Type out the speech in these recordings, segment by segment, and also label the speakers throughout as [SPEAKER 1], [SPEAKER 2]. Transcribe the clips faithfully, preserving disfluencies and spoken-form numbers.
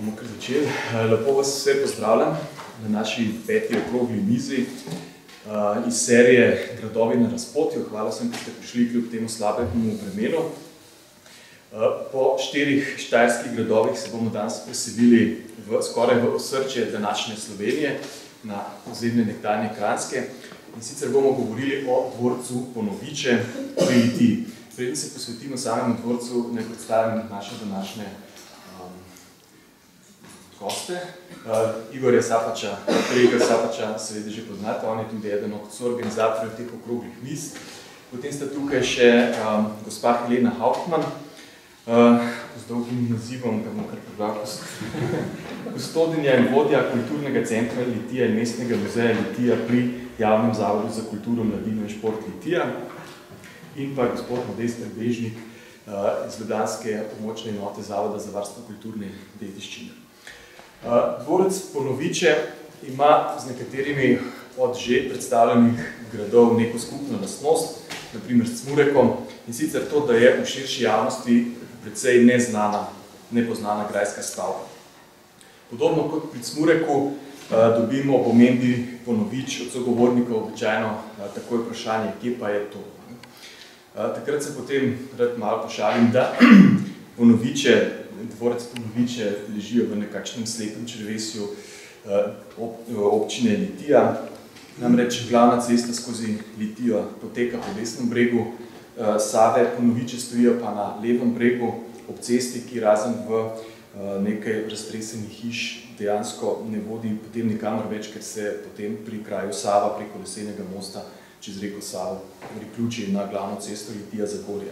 [SPEAKER 1] Bomo kar začeli. Lepo vas vse pozdravljam na naši peti okrogli mizi iz serije Gradovi na razpotju. Hvala sem, da ste prišli kljub temu slabemu vremenu. Po štirih štajerskih gradovih se bomo danes preselili v, skoraj v osrčje današnje Slovenije, na ozemlje nekdanje Kranjske. In sicer bomo govorili o dvorcu Ponoviče pri Litiji. Preden se posvetimo samemu dvorcu, ne predstavim naše današnje um, goste. Uh, Igorja Sapača, Igor Sapača seveda že poznate, on je tudi eden od soorganizatorjev teh okroglih miz. Potem sta tukaj še um, gospa Helena Hauptmann, uh, z dolgim nazivom, ga bom kar prebral, gostodinja in vodja kulturnega centra Litija in mestnega muzeja Litija pri Javnem zavodu za kulturo, mladino in šport Litija. In pa gospod Modester Bežnik uh, iz ljubljanske območne enote Zavoda za varstvo kulturne dediščine. Uh, dvorec Ponoviče ima z nekaterimi od že predstavljenih gradov neko skupno lastnost, na primer s Cmurekom, in sicer to, da je v širši javnosti precej neznana, nepoznana grajska stavba. Podobno kot pri Cmureku uh, dobimo ob omembi Ponovič od sogovornikov običajno uh, takoj vprašanje, kje pa je to. Takrat se potem rad malo pošalim, da Ponoviče, dvorec Ponoviče ležijo v nekakšnem slepem črevesju občine Litija. Namreč glavna cesta skozi Litijo poteka po desnem bregu Save, Ponoviče stojijo pa na levem bregu ob cesti, ki razen v nekaj raztresenih hiš dejansko ne vodi potem nikamor več, ker se potem pri kraju Sava preko lesenega mosta čez reko Savo priključi na glavno cesto Litija-Zagorje.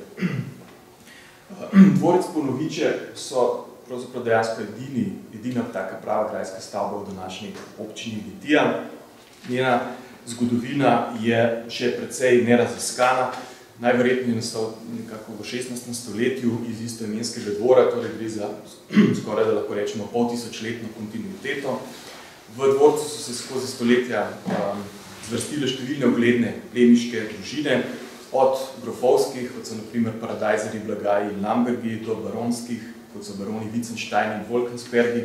[SPEAKER 1] Dvorec Ponoviče so pravzaprav dejansko edini, edina taka prava grajska stavba v današnji občini Litija. Njena zgodovina je še precej neraziskana. Najverjetneje nastal nekako v šestnajstem stoletju iz istoimenskega dvora, torej gre za skoraj, da lahko rečemo, pol tisočletno kontinuiteto. V dvorcu so se skozi stoletja um, zvrstile številne ugledne plemiške družine, od grofovskih, kot so na primer Paradajzerji, Blagaji in Lambergi, do baronskih, kot so baroni Wittgenstein in Wolkenspergi.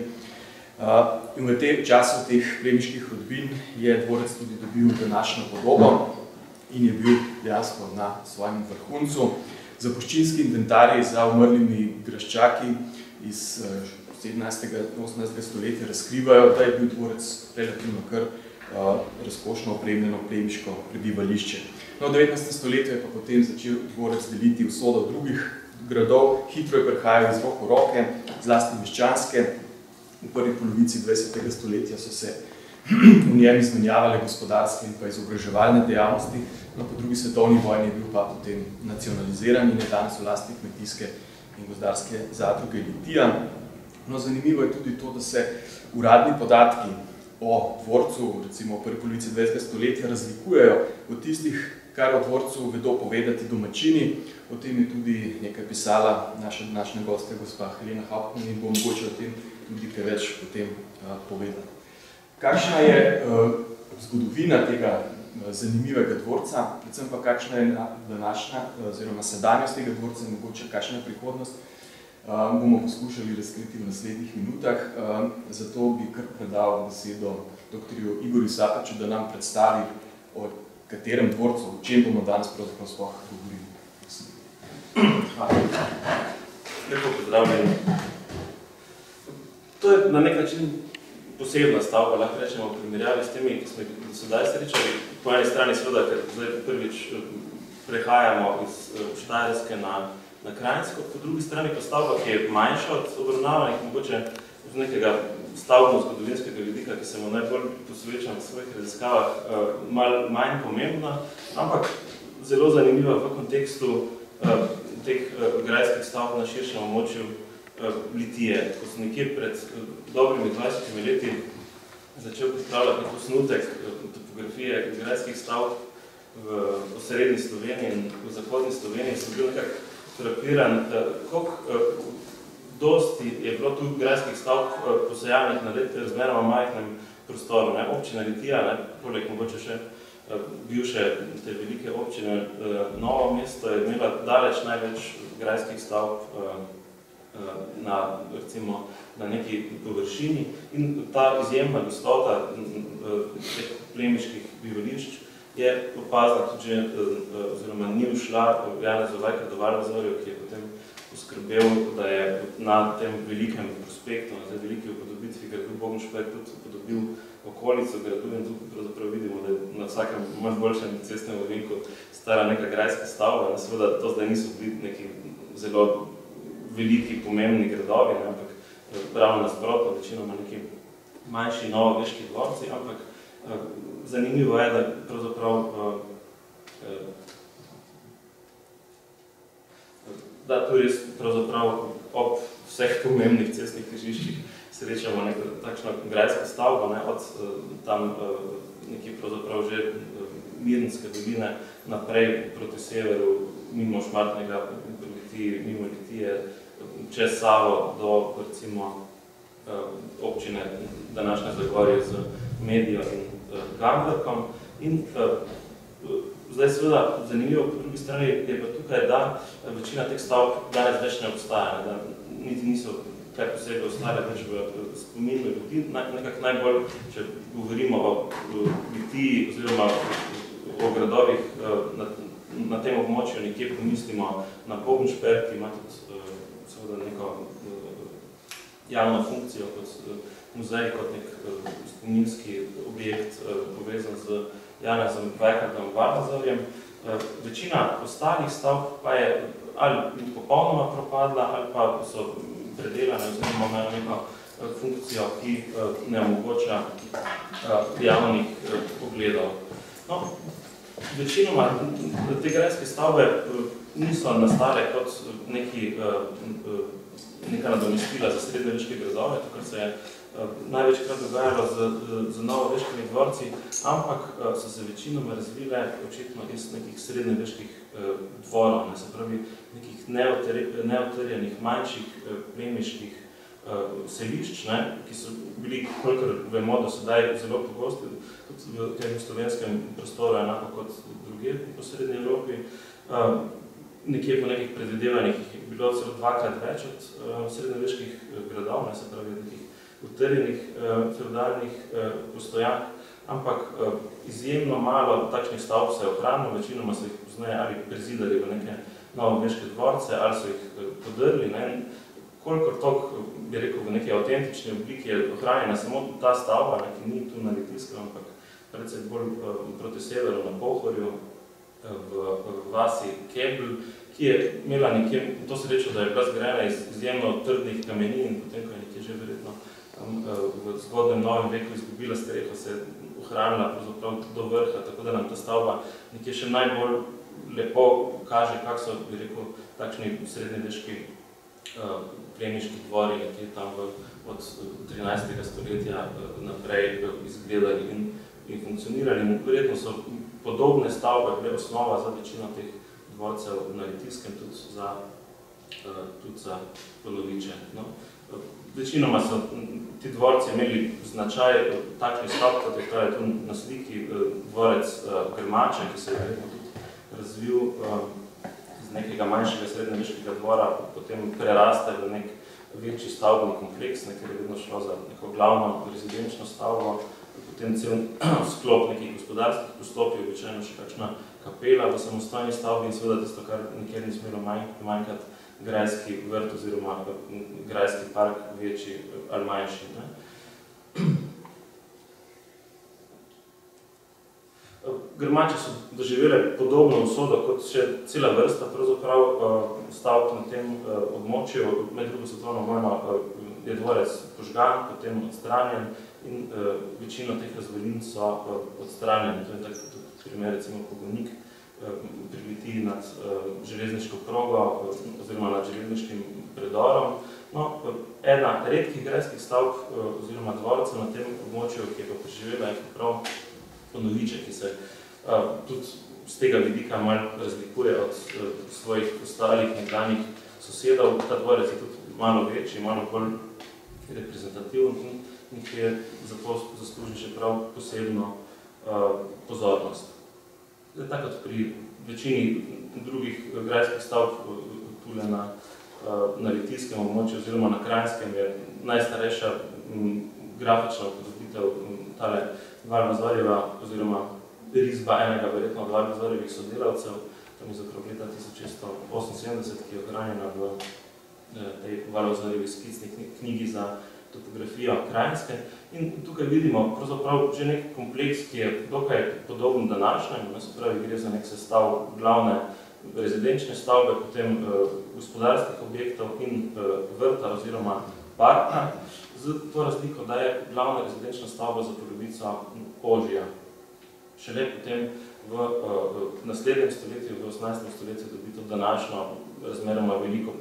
[SPEAKER 1] In v tem času teh plemiških rodbin je dvorec tudi dobil današnjo podobo in je bil dejansko na svojem vrhuncu. Zapuščinski inventarji za umrlimi graščaki iz sedemnajstega in osemnajstega stoletja razkrivajo, da je bil dvorec relativno kar razkošno opremljeno plemiško prebivališče. No, v devetnajstem stoletju je pa potem začel dvorec deliti usodo drugih gradov, hitro je prehajal iz rok v roke, zlasti meščanske. V prvi polovici dvajsetega stoletja so se v njem izmenjavale gospodarske in pa izobraževalne dejavnosti, no, po drugi svetovni vojni je bil pa potem nacionaliziran in je danes v lasti kmetijske in gozdarske zadruge Litija. No, zanimivo je tudi to, da se uradni podatki o dvorcu, recimo v prvi polovici dvajsetega stoletja, razlikujejo od tistih, kar o dvorcu vedo povedati domačini. O tem je tudi nekaj pisala naša današnja gostja, gospa Helena Hauptmann, in bo mogoče o tem tudi kaj več potem uh, povedati. Kakšna je uh, zgodovina tega uh, zanimivega dvorca, predvsem pa kakšna je današnja oziroma sedanjost tega dvorca in mogoče kakšna je prihodnost, uh, bomo poskušali razkriti v naslednjih minutah. Uh, zato bi kar predal besedo doktorju Igorju Sapaču, da nam predstavi o katerem dvorcu, o čem bomo danes pravzaprav sploh govorili.
[SPEAKER 2] Hvala. Lepo pozdravljeni. To je na nek način posebna stavba, lahko rečemo v primerjavi s temi, ki smo jih sedaj srečali. Po eni strani seveda, ker zdaj prvič prehajamo iz Štajerske na, na Kranjsko, po drugi strani pa stavba, ki je manjša od obravnavanih, mogoče z nekega stavbno-zgodovinskega vidika, ki se mu najbolj posvečam v svojih raziskavah, malo manj pomembna, ampak zelo zanimiva v kontekstu teh grajskih stavb na širšem območju Litije. Ko sem nekje pred dobrimi dvajsetimi leti začel pripravljati nek osnutek topografije grajskih stavb v osrednji Sloveniji in v zahodni Sloveniji, sem bil nekako frapiran, koliko dosti je bilo tu grajskih stavb posejanih na razmeroma majhnem prostoru. Ne? Občina Litija, ne? Poleg mogoče še bivše te velike občine Novo mesto, je imela daleč največ grajskih stavb na, recimo, na neki površini in ta izjemna gostota teh plemiških bivališč je opazna tudi že, oziroma ni ušla Janezu Vajkard do Valvazorju, ki je potem poskrbel, da je na tem velikem prospektu, na tej veliki upodobitvi gradu Bogenšperk tudi upodobil okolico gradu in tu pravzaprav vidimo, da je na vsakem manj boljšem cestnem ovinku stara neka grajska stavba. Seveda to zdaj niso bili neki zelo veliki, pomembni gradovi, ne, ampak ravno nasprotno, večinoma neki manjši novoveški dvorci, ampak zanimivo je, da pravzaprav da tu res pravzaprav ob vseh pomembnih cestnih križiščih srečamo neko takšno grajsko stavbo, ne, od tam neki pravzaprav že Mirnske doline naprej proti severu, mimo Šmartnega, Litiji, mimo Litije, čez Savo do, recimo, občine današnje Zagorje z Medijo in Ganglerkom. In zdaj seveda zanimivo po drugi strani je pa tukaj, da večina teh stavb danes več ne obstaja, da niti niso kaj posebej ostale več v spominu ljudi. Nekako najbolj, če govorimo o Litiji oziroma o gradovih na, na tem območju, nekje pomislimo na Bogenšperk, ki ima tudi seveda neko javno funkcijo kot muzej, kot nek spominski objekt povezan z Janezom Vajkardom Valvazorjem. Večina ostalih stavb pa je ali popolnoma propadla, ali pa so predelane oziroma imajo neko funkcijo, ki ne omogoča javnih pogledov. No, večinoma te grajske stavbe niso nastale kot neki, neka nadomestila za srednjeveške gradove, to, kar se je največkrat dogajalo z, z novoveškimi dvorci, ampak so se večinoma razvile očitno iz nekih srednjeveških dvorov, ne, se pravi nekih neotrjenih, manjših plemiških selišč, ne, ki so bili, kolikor vemo, do sedaj zelo pogosti, tudi v tem slovenskem prostoru, enako kot druge po srednji Evropi. Nekje po nekih predvidevanjih je bilo celo dvakrat več od srednjeveških gradov, ne, se pravi nekih utrjenih feudalnih postojank, ampak izjemno malo takšnih stavb se je ohranilo, večinoma so jih pozneje ali prezidali v neke novoveške dvorce, ali so jih podrli. Ne. Kolikor toliko, bi rekel, v neki avtentični obliki je ohranjena samo ta stavba, ne, ki ni tu na Litijskem, ampak predvsem bolj proti severu na Pohorju, v, v vasi Kebl, ki je imela nekje to srečo, da je bila zgrajena iz izjemno trdnih kamenin, potem, ko je nekje že verjetno tam, v zgodnem novem veku izgubila streho, se je ohranila pravzaprav do vrha, tako da nam ta stavba nekje še najbolj lepo kaže, kak so, bi rekel, takšni srednjeveški uh, plemiški dvori, nekje tam v, od trinajstega stoletja naprej izgledali in, in funkcionirali. In verjetno so podobne stavbe bile osnova za večino teh dvorcev na Litijskem, tudi za, uh, tudi za Poloviče. No? Večinoma so ti dvorci imeli značaj takšnih stavb, kot je kaj tu na sliki, dvorec Grmače, ki se je verjetno tudi razvil uh, z nekega manjšega srednjeveškega dvora, potem preraste v nek večji stavbni kompleks, ker je vedno šlo za neko glavno rezidenčno stavbo, potem cel sklop nekih gospodarskih poslopij, običajno še kakšna kapela v samostojni stavbi in seveda tisto, kar nikjer ni smelo manjkati, grajski vrt oziroma grajski park večji ali manjši. Ne? Grmače so doživele podobno usodo kot še cela vrsta pravzaprav stavb na tem območju. Med drugo svetovno vojno je dvorec požgan, potem odstranjen in večino teh razvalin so odstranjeni. To je tak primer, recimo Pogonik pri Litiji nad železniško progo oziroma nad železniškim predorom. No, ena redkih grajskih stavb oziroma dvorcev na tem območju, ki je pa preživela, je prav Ponoviče, ki se tudi z tega vidika malo razlikuje od svojih ostalih nekdanjih sosedov. Ta dvorec je tudi malo večji, malo bolj reprezentativen in ki je zato zasluži še prav posebno pozornost. Tako kot pri večini drugih grajskih stavb tule na na litijskem območju oziroma na Kranjskem je najstarejša grafična upodobitev tale Valvazorjeva oziroma risba enega verjetno od Valvazorjevih sodelavcev, tam iz okrog leta tisoč šeststo oseminsedemdeset, ki je ohranjena v tej Valvazorjevi skicni knjigi za topografijo Kranjske. In tukaj vidimo pravzaprav že nek kompleks, ki je dokaj podoben današnjem, se pravi, gre za nek sestav glavne rezidenčne stavbe, potem gospodarskih objektov in vrta oziroma parka, z to razliko, da je glavna rezidenčna stavba za polovico ožja. Šele potem v naslednjem stoletju, v osemnajstem stoletju, dobi to današnjo razmeroma veliko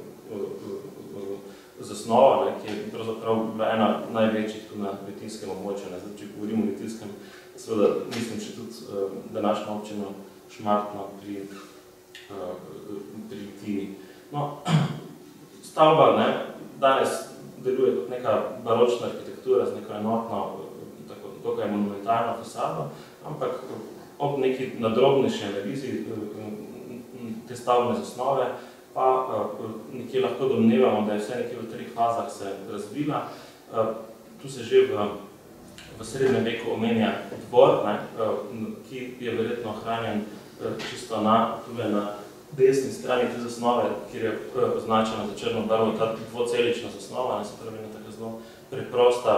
[SPEAKER 2] zasnova, ki je pravzaprav bila ena največjih tu na litijskem območju. Zdaj, če govorimo o litijskem, seveda mislim še tudi današnjo občino Šmartno pri pri Litiji. No, stavba ne, danes deluje kot neka baročna arhitektura z neko enotno, tako dokaj monumentalno fasado, ampak ob neki nadrobnejši analizi te stavbne zasnove pa nekje lahko domnevamo, da je vse nekje v treh fazah se razvila. Tu se že v, v srednjem veku omenja dvor, ne, ki je verjetno ohranjen čisto na, tudi na desni strani te zasnove, kjer je označena za črno barvo, ta dvocelična zasnova, ne, se pravi ena taka zelo preprosta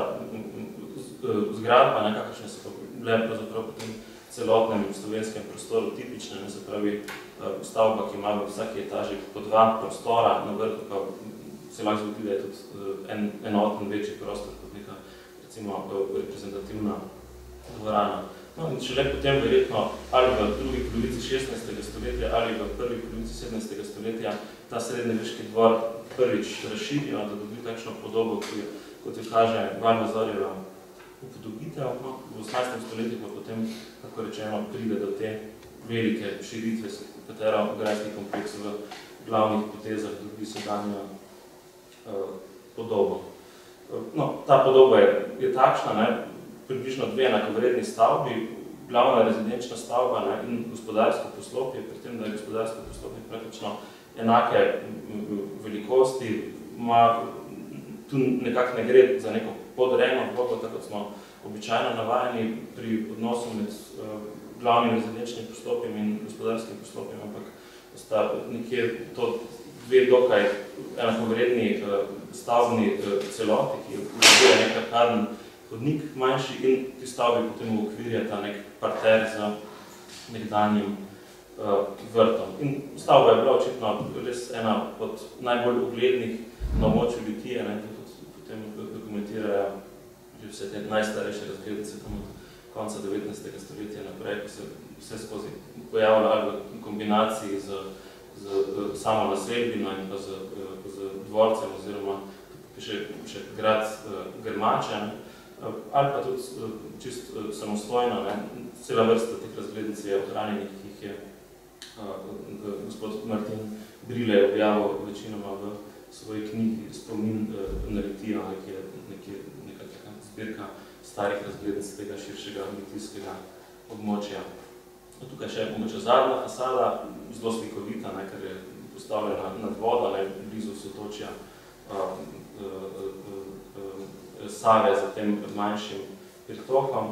[SPEAKER 2] zgradba, nekakšne so pa bile pravzaprav po tem celotnem slovenskem prostoru tipične, ne, se pravi stavba, ki ima v vsaki etaži po dva prostora, na vrhu pa se lahko zgodi, da je tudi en, enoten večji prostor kot neka recimo reprezentativna dvorana. No, in šele potem verjetno ali v drugi polovici šestnajstega stoletja ali v prvi polovici sedemnajstega stoletja ta srednjeveški dvor prvič razširijo, da dobi takšno podobo, ki, kot jo kaže Valvazorjeva upodobitev. No, v osemnajstem stoletju pa potem, kako rečeno, pride do te velike širitve, s katero grajski kompleks v glavnih potezah dobi sedanjo uh, podobo. No, ta podoba je, je takšna, ne, približno dve enakovredni stavbi, glavna rezidenčna stavba, ne, in gospodarsko poslopje, pri tem, da je gospodarsko poslopje praktično enake velikosti, ima, tu nekako ne gre za neko podrejeno vlogo, tako kot smo običajno navajeni pri odnosu med uh, glavnim rezidenčnim poslopjem in gospodarskim poslopjem, ampak sta nekje to dve dokaj enakovredni uh, stavbni uh, celoti, ki vključuje nek arkaden hodnik manjši in ti stavbi potem ukvirjata nek parter z nekdanjim uh, vrtom. In stavba je bila očitno res ena od najbolj uglednih na območju Litije, ne, tudi potem dokumentirajo že vse te najstarejše razglednice tam od konca devetnajstega stoletja naprej, ko se vse skozi pojavlja ali v kombinaciji z, z, z samo naselbino in pa z, z dvorcem oziroma še, še grad uh, Grmače, ne, ali pa tudi čist samostojno, ne, cela vrsta teh razglednic je ohranjenih, ki jih je uh, gospod Martin Brile objavil večinoma v svoji knjigi Spomin uh, na Litijo, ki je nekje, neka taka zbirka starih razglednic tega širšega litijskega območja. Tukaj še mogoče zadnja fasada, zelo slikovita, ne, ker je postavljena nad vodo, ne, blizu sotočja uh, uh, uh, uh, Save za tem manjšim pritokom.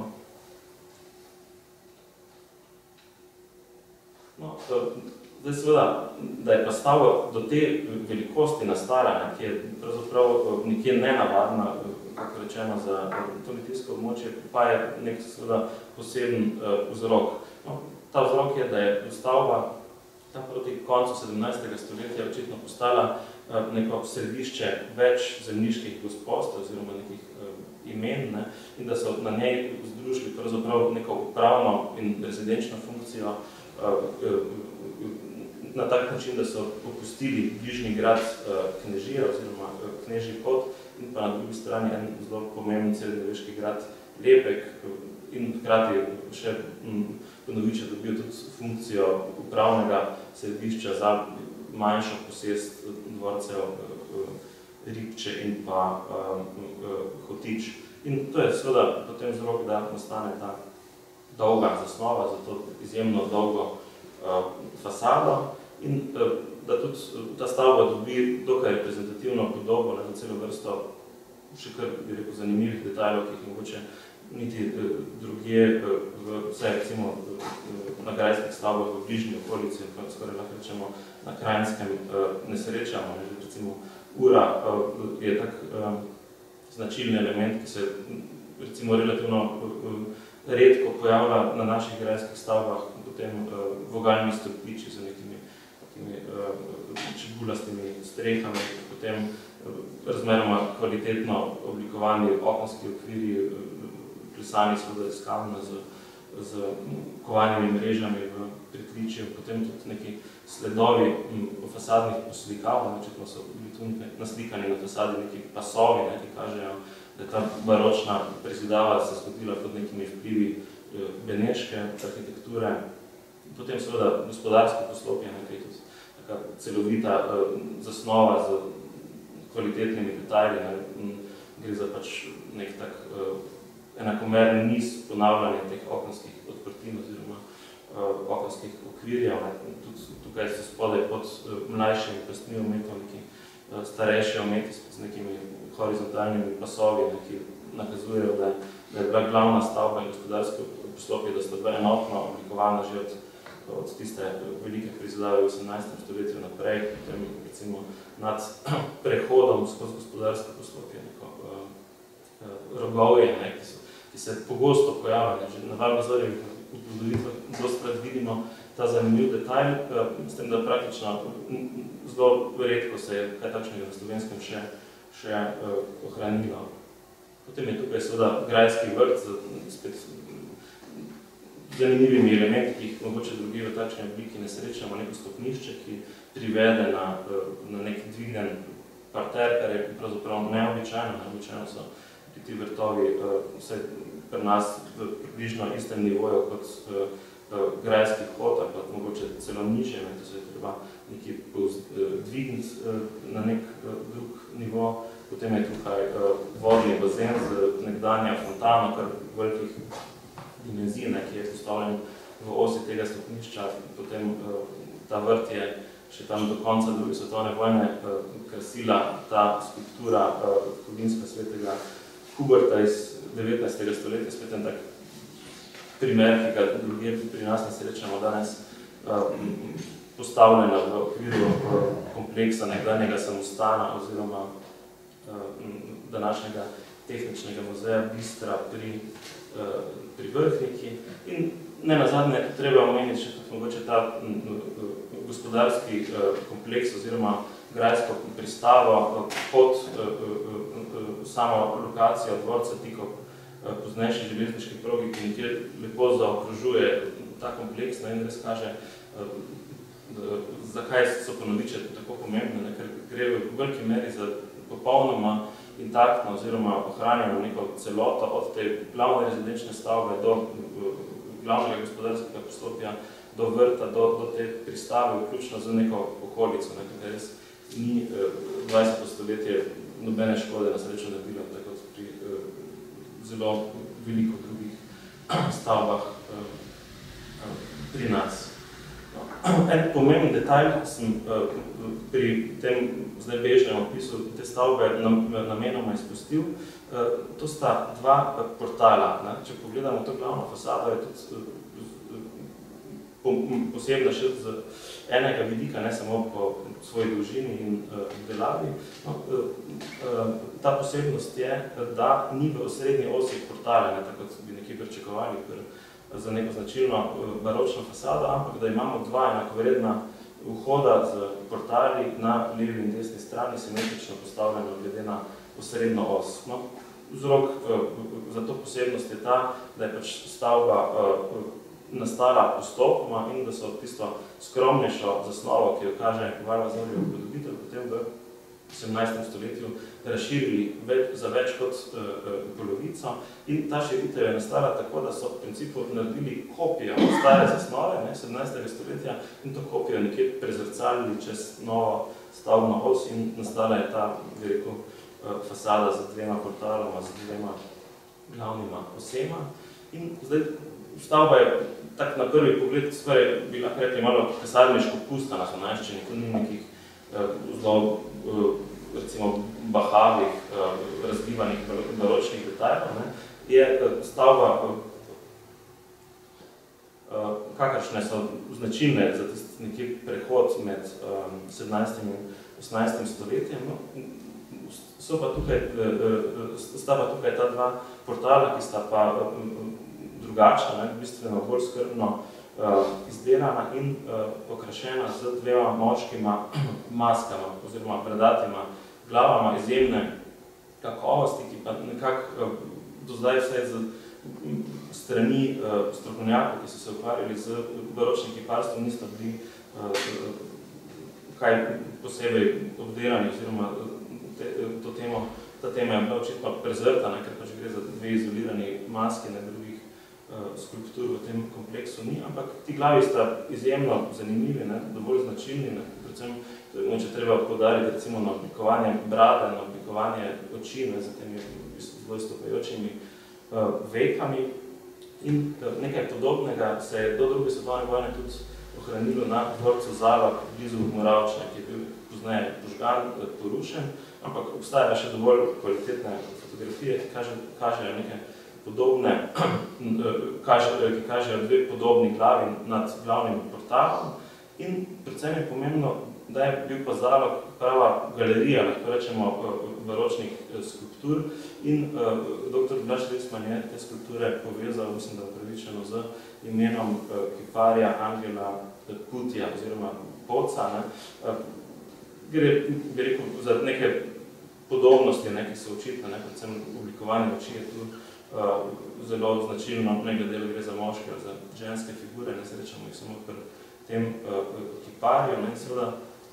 [SPEAKER 2] No, zdaj seveda, da je pa stavba do te velikosti nastarana, ki je pravzaprav nekje nenavadna, kako rečeno, za to litijsko območje, pa je nek seveda poseben uh, vzrok. No, ta vzrok je, da je stavba tam proti koncu sedemnajstega stoletja očitno postala uh, neko središče več zemljiških gospodstev oziroma nekih uh, imen, ne, in da so na njej združili pravzaprav neko upravno in rezidenčno funkcijo uh, uh, na tak način, da so opustili bližnji grad uh, Knežija oziroma uh, Knežji kot in pa na drugi strani en zelo pomemben srednjeveški grad Lepek in hkrati še m, ponoviče dobijo tudi funkcijo upravnega središča za manjšo posest dvorcev uh, Ribče in pa uh, uh, Hotič. In to je seveda potem vzrok, da nastane ta dolga zasnova za to izjemno dolgo uh, fasado. in da tudi ta stavba dobi dokaj reprezentativno podobo za celo vrsto še kar, bi rekel, zanimivih detajlov, ki jih mogoče niti drugje, vse recimo na grajskih stavbah v bližnji okolici, skoraj lahko rečemo na Kranjskem, ne srečamo. Recimo ura je tak značilni element, ki se recimo relativno redko pojavlja na naših grajskih stavbah, potem vogalni stolpiči z nekimi takimi čebulastimi strehami, potem razmeroma kvalitetno oblikovani okenski okviri, klesani seveda iz kamna z, z kovanimi mrežami v pritličju, potem tudi neki sledovi fasadnih poslikav, očitno so bili tu naslikani na fasadi neki pasovi, ne, ki kažejo, da je ta baročna prezidava se zgodila pod nekimi vplivi beneške arhitekture. Potem seveda gospodarsko poslopje, nekaj tudi taka celovita zasnova z kvalitetnimi detajli, ne, gre za pač nek tak enakomeren niz ponavljanja teh okenskih odprtin oziroma uh, okenskih okvirjev. Tudi tukaj so spodaj pod uh, mlajšimi prstmi umetov neki uh, starejši umeti z nekimi horizontalnimi pasovi, ne, ki nakazujejo, da, da je bila glavna stavba in gospodarsko poslopje, da sta bila enotno oblikovana že od, od tiste velike prizidave v osemnajstem stoletju naprej, potem recimo nad prehodom skozi gospodarsko poslopje, neko uh, uh, rogovje, ne, ki so ki se pogosto pojavljajo. Že na Valvazorjevih upodobitve dostkrat vidimo ta zanimiv detajl, s tem, da praktično zelo redko se je kaj takšnega na slovenskem še, še uh, ohranilo. Potem je tukaj seveda grajski vrt z spet zanimivimi elementi, ki jih mogoče drugi v takšni obliki ne srečamo, neko stopnišče, ki privede na, na nek dvigen parter, kar je pravzaprav neobičajno. Neobičajno so ti vrtovi vse pri nas v približno istem nivoju kot grajski hod, ali pa mogoče celo nižje, to se je treba nekaj dvigniti na nek drug nivo. Potem je tukaj vodni bazen z nekdanja fontano, kar velikih dimenzij, ki je postavljen v osi tega stopnišča. Potem ta vrt je še tam do konca druge svetovne vojne krasila ta skulptura kovinska svetega Huberta iz devetnajstega stoletja, spet en tak primer, ki ga drugje pri nas ne srečamo danes, postavljena v okviru kompleksa nekdanjega samostana oziroma današnjega tehničnega muzeja Bistra pri, pri Vrhniki. In ne nazadnje treba omeniti še tudi mogoče ta gospodarski kompleks oziroma grajsko pristavo pod samo lokacijo dvorca tik ob poznejši železniški progi, ki nekje lepo zaokrožuje ta kompleks, in res kaže, zakaj so Ponoviče tako pomembne, ker gre v veliki meri za popolnoma intaktno oziroma ohranjeno neko celoto od te glavne rezidenčne stavbe do glavnega gospodarskega poslopja, do vrta, do, do te pristave, vključno z neko okolico, nekaj res ni dvajseto stoletje nobene škode na srečo naredilo, tako pri eh, zelo veliko drugih stavbah eh, pri nas. No. En pomemben detajl sem eh, pri tem zdaj bežnem opisu te stavbe namenoma izpustil. Eh, to sta dva portala. Ne? Če pogledamo to glavno fasado, je tudi eh, posebna še z enega vidika, ne samo po svoji dolžini in uh, delavi. No, uh, uh, ta posebnost je, da ni v osrednji osi portale, ne, tako bi nekje pričakovali per, za neko značilno uh, baročno fasado, ampak da imamo dva enakovredna vhoda z portali na levi in desni strani, simetrično postavljeno glede na osrednjo os. No, vzrok uh, za to posebnost je ta, da je pač stavba uh, nastala postopoma in da so tisto skromnejšo zasnovo, ki jo kaže Valvazorjev upodobitev, potem v osemnajstem stoletju razširili več, za več kot uh, polovico. In ta širitev je nastala tako, da so v principu naredili kopijo stare zasnove, ne, sedemnajstega stoletja, in to kopijo nekje prezrcalili čez novo stavbno os in nastala je ta, bi rekel, uh, fasada z dvema portaloma, z dvema glavnima osema. In zdaj stavba je tak na prvi pogled skoraj bi lahko rekli malo kasarniško pusta na slovenščini, to ni nekih zelo, recimo, bahavih, razgivanih baročnih detajlov, ne, je stavba, kakršne so značilne za tisti nekje prehod med sedemnajstim in osemnajstim stoletjem. No, so pa tukaj, sta pa tukaj ta dva portala, ki sta pa drugačna, ne, bistveno bolj skrbno izdelana in okrašena z dvema moškima maskama oziroma bradatima glavama izjemne kakovosti, ki pa nekako do zdaj vsaj z strani strokovnjakov, ki so se ukvarjali z baročnim kiparstvom, nista bili kaj posebej obdelani oziroma to temo, ta tema je bila očitno prezrta, ne, ker pač gre za dve izolirani maski, ne drugih skulptur v tem kompleksu ni, ampak ti glavi sta izjemno zanimivi, ne, dovolj značilni, ne, predvsem, če treba poudariti recimo na oblikovanje brade, na oblikovanje oči, ne, za temi zelo izstopajočimi vekami in nekaj podobnega se je do druge svetovne vojne tudi ohranilo na dvorcu Zalog blizu Moravčne, ki je bil pozneje požgan, porušen, ampak obstajajo še dovolj kvalitetne fotografije, ki kaže, kažejo nekaj podobne, kaže, ki kažejo dve podobni glavi nad glavnim portalom in predvsem je pomembno, da je bil pa Zalog prava galerija, lahko rečemo, baročnih skulptur in uh, doktor Blaž Ritzman je te skulpture povezal, mislim, da upravičeno z imenom uh, kiparja Angela Putija oziroma Poca. Ne. Uh, gre, bi rekel, za neke podobnosti, ne, ki so očitne, ne, predvsem oblikovanje oči je tu uh, zelo značilno, nekaj delo gre za moške, za ženske figure, ne srečamo jih samo pri tem uh, kiparju, ne, seveda.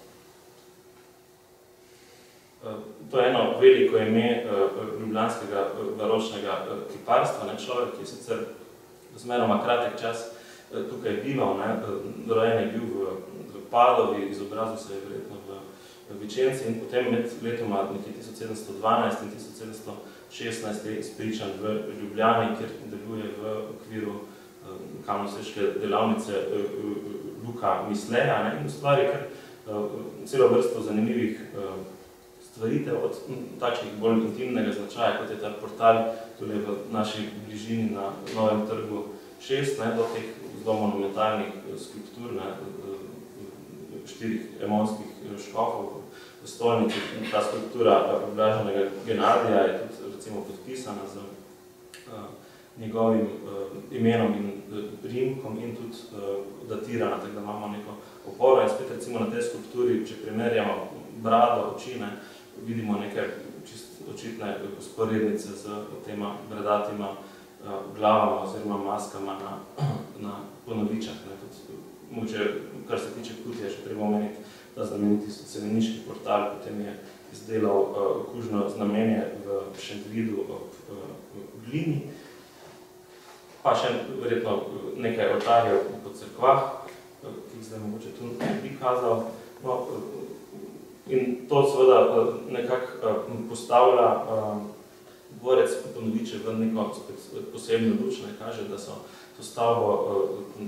[SPEAKER 2] To je eno veliko ime ljubljanskega baročnega kiparstva, ne, človek, ki je sicer zmeroma kratek čas tukaj bival, ne, rojen je bil v, v Padovi, izobrazil se je verjetno v Vičenci in potem med letoma nekje tisoč sedemsto dvanajst in tisoč sedemsto šestnajst je izpričan v Ljubljani, kjer deluje v okviru kamnoseške delavnice Luka Misleja, ne, in ustvari kar celo vrsto zanimivih stvaritev od takšnih bolj intimnega značaja, kot je ta portal tule v naši bližini na Novem trgu šest, ne, do teh zelo monumentalnih skulptur, ne, štirih emonskih škofov v stolnici. Ta skulptura Blaženega Genadija je tudi recimo podpisana z uh, njegovim uh, imenom in uh, primkom in tudi uh, datirana, tako da imamo neko oporo. In spet recimo na tej skulpturi, če primerjamo brado, oči, ne, vidimo neke čist očitne usporednice z tema bradatima uh, glavama oziroma maskama na, na ponovičah. Ne. Tudi, mogoče, kar se tiče Kutija, še treba omeniti ta znameniti socialniški portal, potem je izdelal uh, kužno znamenje v Šentvidu ob uh, Glini, pa še verjetno nekaj oltarjev po cerkvah, uh, ki jih zdaj mogoče tu ne bi kazal. No, uh, In to seveda nekako postavlja dvorec Ponoviče v neko posebno luč, ne, kaže, da so to stavbo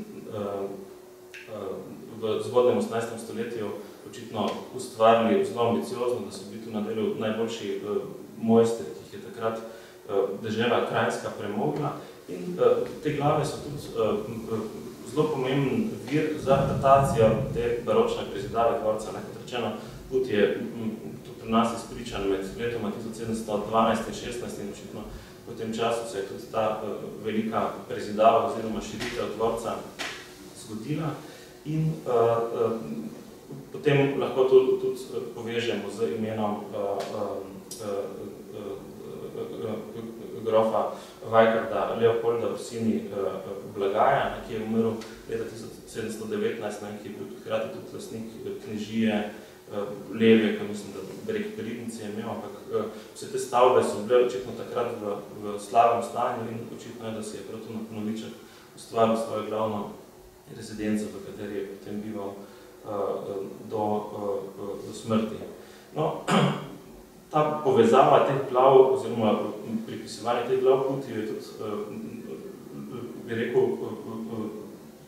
[SPEAKER 2] v zgodnjem osemnajstem stoletju očitno ustvarili zelo ambiciozno, da so bili tu na delu najboljši mojstri, ki jih je takrat dežela Kranjska premogla. In te glave so tudi zelo pomemben vir za datacijo te baročne prezidave dvorca. Kot rečeno, Put je tu pri nas izpričan med letoma tisoč sedemsto dvanajst in šestnajst in očitno v tem času se je tudi ta velika prezidava oziroma širitev dvorca zgodila. In uh, uh, potem lahko tudi, tudi povežemo z imenom uh, uh, uh, uh, grofa Vajkarda Leopolda Orsini uh, Blagaja, ki je umrl leta tisoč sedemsto devetnajst, ne, ki je bil hkrati tudi lastnik knežije Leve, ki mislim, da breg Peridnice je imel, ampak vse te stavbe so bile očitno takrat v, v slabem stanju in očitno je, da se je prav tu na Ponovičah ustvaril svojo glavno rezidenco, v kateri je potem bival uh, do, uh, do smrti. No, ta povezava teh glav oziroma pripisovanje teh glav Putiju je tudi, uh, bi rekel, uh, uh,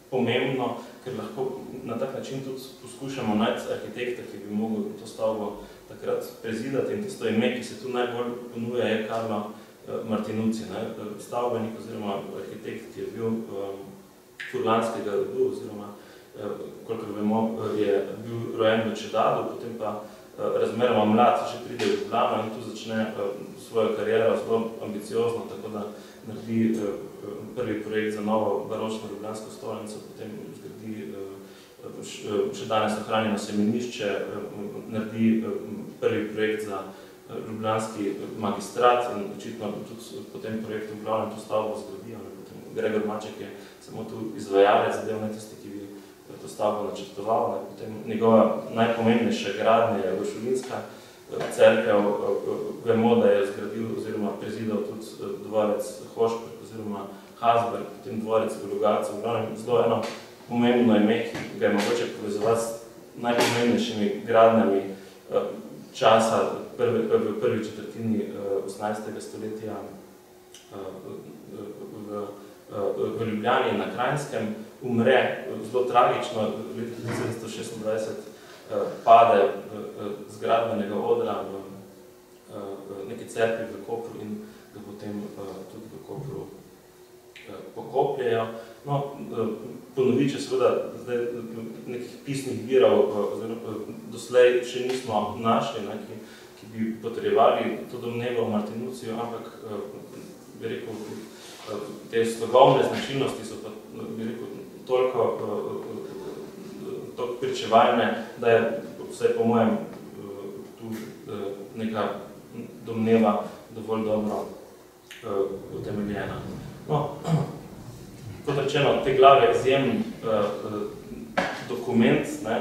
[SPEAKER 2] pomembno, ker lahko na tak način tudi poskušamo najti arhitekta, ki bi mogel to stavbo takrat prezidati in tisto ime, ki se tu najbolj ponuja, je Carlo Martinucci, ne? Stavbenik oziroma arhitekt, ki je bil um, furlanskega rodu oziroma, kolikor vemo, je bil rojen v Čedadu, potem pa razmeroma mlad že pride v Ljubljano in tu začne svojo kariero zelo ambiciozno, tako da naredi prvi projekt za novo baročno ljubljansko stolnico, potem zgradi še danes ohranjeno semenišče, naredi prvi projekt za ljubljanski magistrat in očitno tudi po tem projektu v glavnem to stavbo zgradijo. Gregor Maček je samo tu izvajalec zadev, ne tisti, ki bi to stavbo načrtoval. Potem njegova najpomembnejša gradnja je Uršulinska cerkev. Vemo, da je zgradil oziroma prezidal tudi dvorec Hošperk oziroma Hasberg, potem dvorec v Logatcu. Zelo eno pomembno ime, ki ga je mogoče povezovati s najpomembnejšimi gradnjami časa v prvi četrtini osemnajstega stoletja v v Ljubljani na Kranjskem, umre zelo tragično, leta tisoč sedemsto šestindvajset pade z gradbenega odra v neki cerkvi v Kopru in ga potem tudi v Kopru pokopljejo. No, ponoviče seveda zdaj nekih pisnih virov doslej še nismo našli, ne, ki, ki bi potrjevali to domnevo o Martinucciju, ampak bi rekel, te slogovne značilnosti so pa, bi rekel, toliko, toliko pričevalne, da je vsaj po mojem tu neka domneva dovolj dobro utemeljena. No, kot rečeno, te glave je izjemen dokument, ne,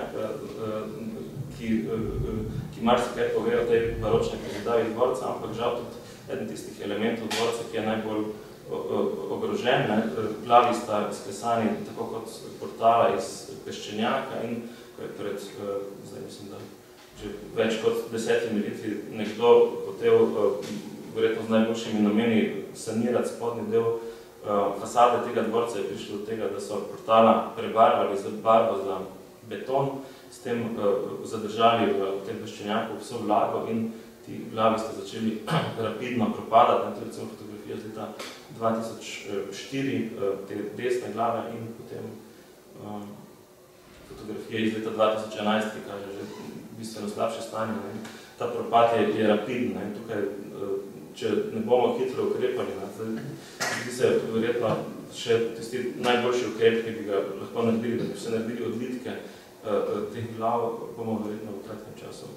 [SPEAKER 2] ki, ki marsikaj pove o tej baročni prezidavi dvorca, ampak žal tudi eden tistih elementov dvorca, ki je najbolj ogrožen. Glavi sta izklesani tako kot portala iz peščenjaka in ko je pred, zdaj mislim, da že več kot desetimi leti nekdo hotel, verjetno z najboljšimi nameni, sanirati spodnji del fasade tega dvorca, je prišlo do tega, da so portala prebarvali z barvo za beton, s tem zadržali v tem peščenjaku vso vlago in ti glavi sta začeli rapidno propadati. To je recimo fotografija z leta dva tisoč štiri, te desne glave in potem um, fotografija iz leta dva tisoč enajst, ki kaže že bistveno slabše stanje. Ne. Ta propad je, je rapidna in tukaj, če ne bomo hitro ukrepali, zdi se verjetno še tisti najboljši ukrep, ki bi ga lahko naredili, da bi se naredili odlitke uh, teh glav, bomo verjetno v kratkem času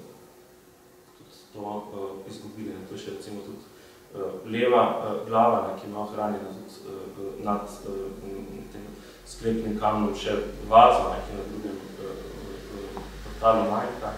[SPEAKER 2] to uh, izgubili. To je še recimo tudi uh, leva uh, glava, ne, ki ima ohranjena tudi uh, nad uh, tem sklepnim kamnom še vazo, ne, ki na drugem uh, portalu manjka.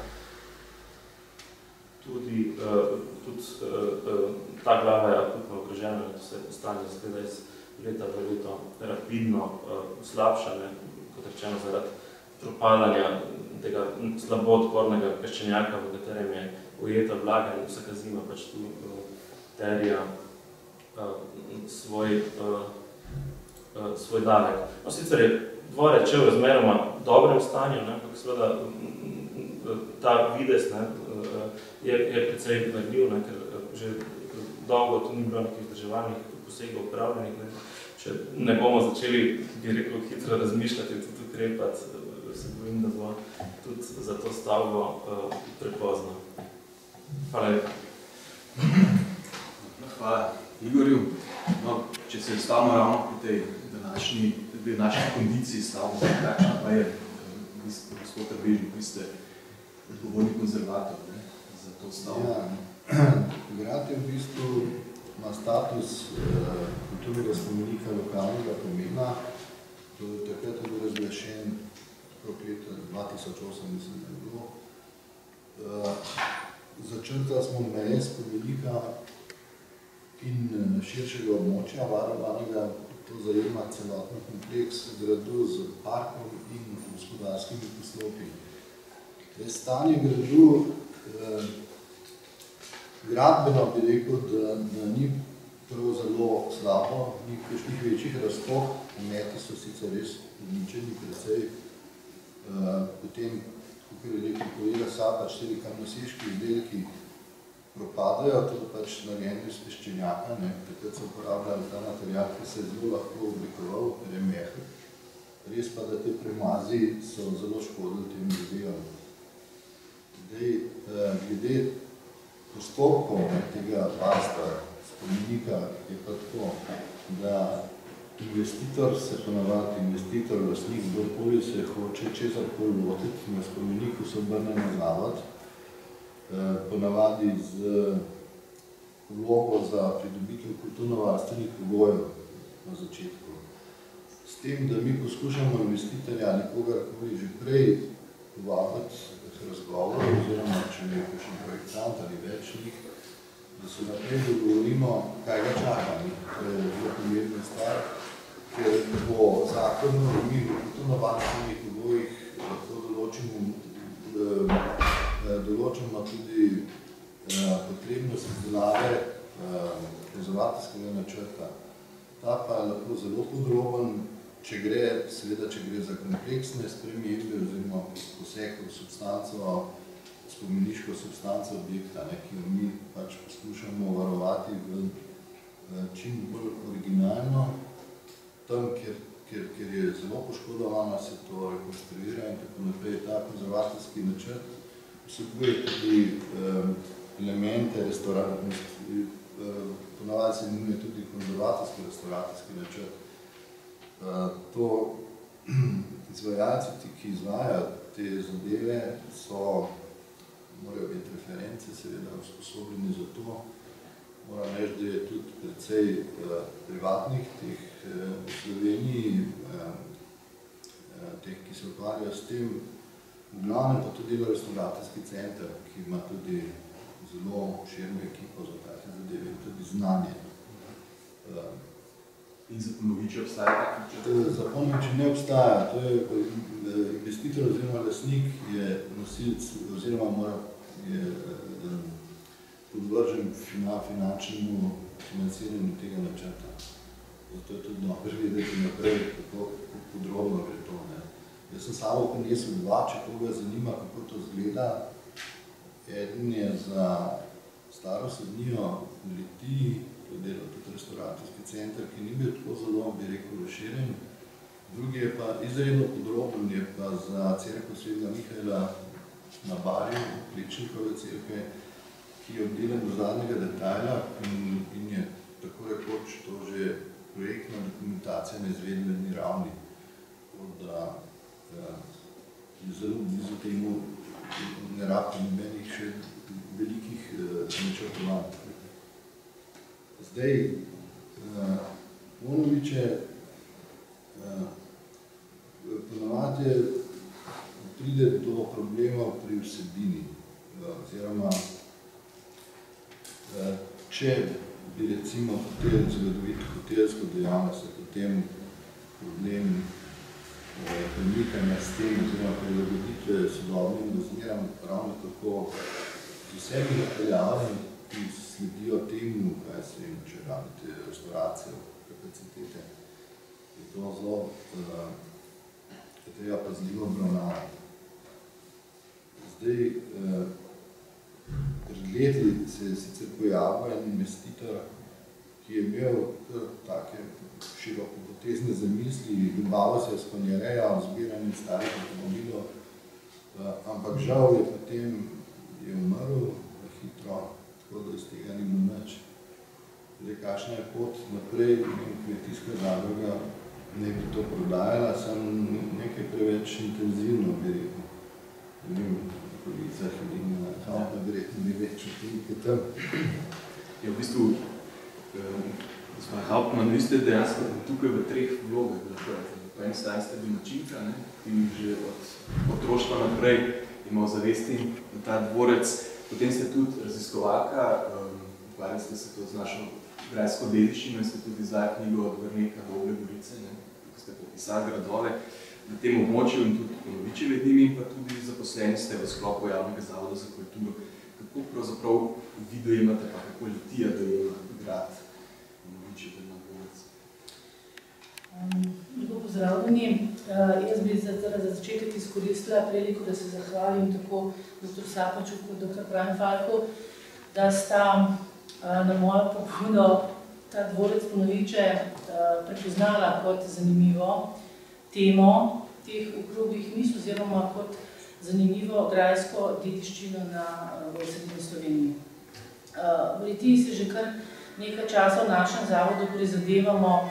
[SPEAKER 2] Tudi, uh, tudi uh, ta glava je akutno ogrožena, to se stanje zgleda iz leta v leto rapidno uh, slabša, ne, kot rečeno zaradi propadanja tega slabo odpornega peščenjaka, v katerem je ujeta vlaga in vsaka zima pač tu uh, terja uh, svoj, uh, uh, svoj davek. No, sicer je dvorec v razmeroma dobrem stanju, ne, ampak seveda uh, ta videz ne, uh, je, je precej vrljiv, ne, ker že dolgo tu ni bilo nekih vzdrževalnih posegov upravljenih. Ne. Če ne bomo začeli, bi rekel, hitro razmišljati in tudi ukrepati, se bojim, da bo tudi za to stavbo uh, prepozno. Hvala lepa.
[SPEAKER 1] Hvala Igorju. No, če se stavimo ravno po tej današnji, današnji kondiciji stavbo, takšna pa je, gospod Trbežnik, vi ste odgovorni konzervator, ne, za to stavbo.
[SPEAKER 3] Ja, grad je v bistvu ima status uh, kulturnega spomenika lokalnega pomena. To je takrat je bil razglašen okrog leta dva tisoč osem, mislim, da je bilo. Uh, Začrtali smo meje spomenika in širšega območja varovanega, to zajema celotni kompleks gradu z parkom in gospodarskimi poslopji. Stanje gradu, eh, gradbeno bi rekel, da, da ni prav zelo slabo, ni kakšnih večjih razpok, ometi so sicer res uničeni precej. Potem, kot je rekel kolega Sapa, štiri kamnosiški izdelki propadajo, to je pač narejeno iz peščenjaka, takrat so uporabljali ta material, ki se je zelo lahko oblikoval, ker je mehek. Res pa, da te premazi so zelo škodili tem ljudem. Glede postopkov tega pasta, spomenika, je pa tako, da investitor se ponavadi, investitor, lastnik, kdorkoli se hoče česarkoli lotiti, na spomeniku se obrne na zavod, ponavadi z vlogo za pridobitev kulturno-varstvenih pogojev na začetku. S tem, da mi poskušamo investitorja ali kogarkoli že prej povabiti k razgovoru, oziroma če je kakšen projektant ali več njih, da se naprej dogovorimo, kaj ga čaka. To je zelo pomembna stvar, ker po zakonu mi v kulturno-varstvenih pogojih lahko določimo tudi potrebnost izdelave konzervatorskega načrta. Ta pa je lahko zelo podroben, če gre, seveda, če gre za kompleksne spremembe oziroma poseg v substanco, spomeniško substanco objekta, ki jo mi pač poskušamo varovati v čim bolj originalno. Tam, kjer je zelo poškodovana, se to rekonstruira in tako naprej. Ta konzervatorski načrt vsebuje tudi elemente restauratorske, ponavadi se imenuje tudi konzervatorski restauratorski načrt. To izvajalci, ki izvajajo te zadeve, so, morajo biti reference, seveda usposobljeni za to. Moram reči, da je tudi precej privatnih teh v Sloveniji, teh, ki se ukvarjajo s tem. V glavnem pa tudi dela restauratorski center, ki ima tudi zelo širno ekipo za take zadeve in tudi znanje.
[SPEAKER 1] In za Ponoviče obstaja tak načrt?
[SPEAKER 3] Za Ponoviče ne obstaja. To je investitor oziroma lastnik je nosilec oziroma mora je podvržen finančnemu financiranju tega načrta. Zato je tudi dobro vedeti naprej, kako podrobno gre to. Jaz sem samo prinesel dva, če koga zanima, kako to izgleda. Eden je za staro sodnijo v Litiji, to je delal tudi restauratorski center, ki ni bil tako zelo, bi rekel, razširjen. Drugi je pa izredno podroben, je pa za cerkev svetega Mihaela na Barju, Plečnikove cerkve, ki je obdelan do zadnjega detajla in je tako rekoč to že projektna dokumentacija na izvedbeni ravni. Da je zelo blizu temu, ne rabi nobenih še velikih načrtovanj. Zdaj, Ponoviče ponavadi pride do problemov pri vsebini, oziroma če bi recimo hotel zagotoviti hotelsko dejavnost, potem problem premikanja s tem oziroma prilagoditve sodobnim razmeram ravno tako z vsemi napeljavami, ki sledijo temu, kaj se jim, če rabite restauracijo, kapacitete. Je to zelo, je treba pazljivo obravnavati. Zdaj, pred leti se je sicer pojavil en investitor, ki je imel take širokopotezne zamisli, ljubavo se je s konjerejo, zbiranjem starih avtomobilov, ampak žal je potem je umrl hitro, tako da iz tega ni bilo nič. Zdaj, kakšna je pot naprej, kmetijska zadruga ne bi to prodajala, sem nekaj preveč intenzivno, bi rekel. Ne vem, kolica Helina, Hauptna verjetno ni več od tem, tam.
[SPEAKER 1] Je v bistvu, gospod Hauptmann, vi ste dejansko tukaj v treh vlogah. Po eni strani ste bili načinka, ki že od otroštva naprej imel zavesti na ta dvorec. Potem ste tudi raziskovalka, ukvarjali ste se to z našo grajsko dediščino in ste tudi izdali knjigo od Vrneka do Oble Gorice, ko ste popisali gradove na tem območju in tudi Ponoviče med njimi, in pa tudi zaposleni ste v sklopu Javnega zavoda za kulturo. Kako pravzaprav vi dojemate, pa kako Litija dojema grad v
[SPEAKER 4] strani. Jaz bi za začetek izkoristila priliko, da se zahvalim tako doktor Sapaču kot doktor Pranfalku, da sta na mojo pobudo ta dvorec Ponoviče prepoznala kot zanimivo temo teh okroglih miz oziroma kot zanimivo grajsko dediščino v srednji Sloveniji. V Litiji se že kar nekaj časa v našem zavodu prizadevamo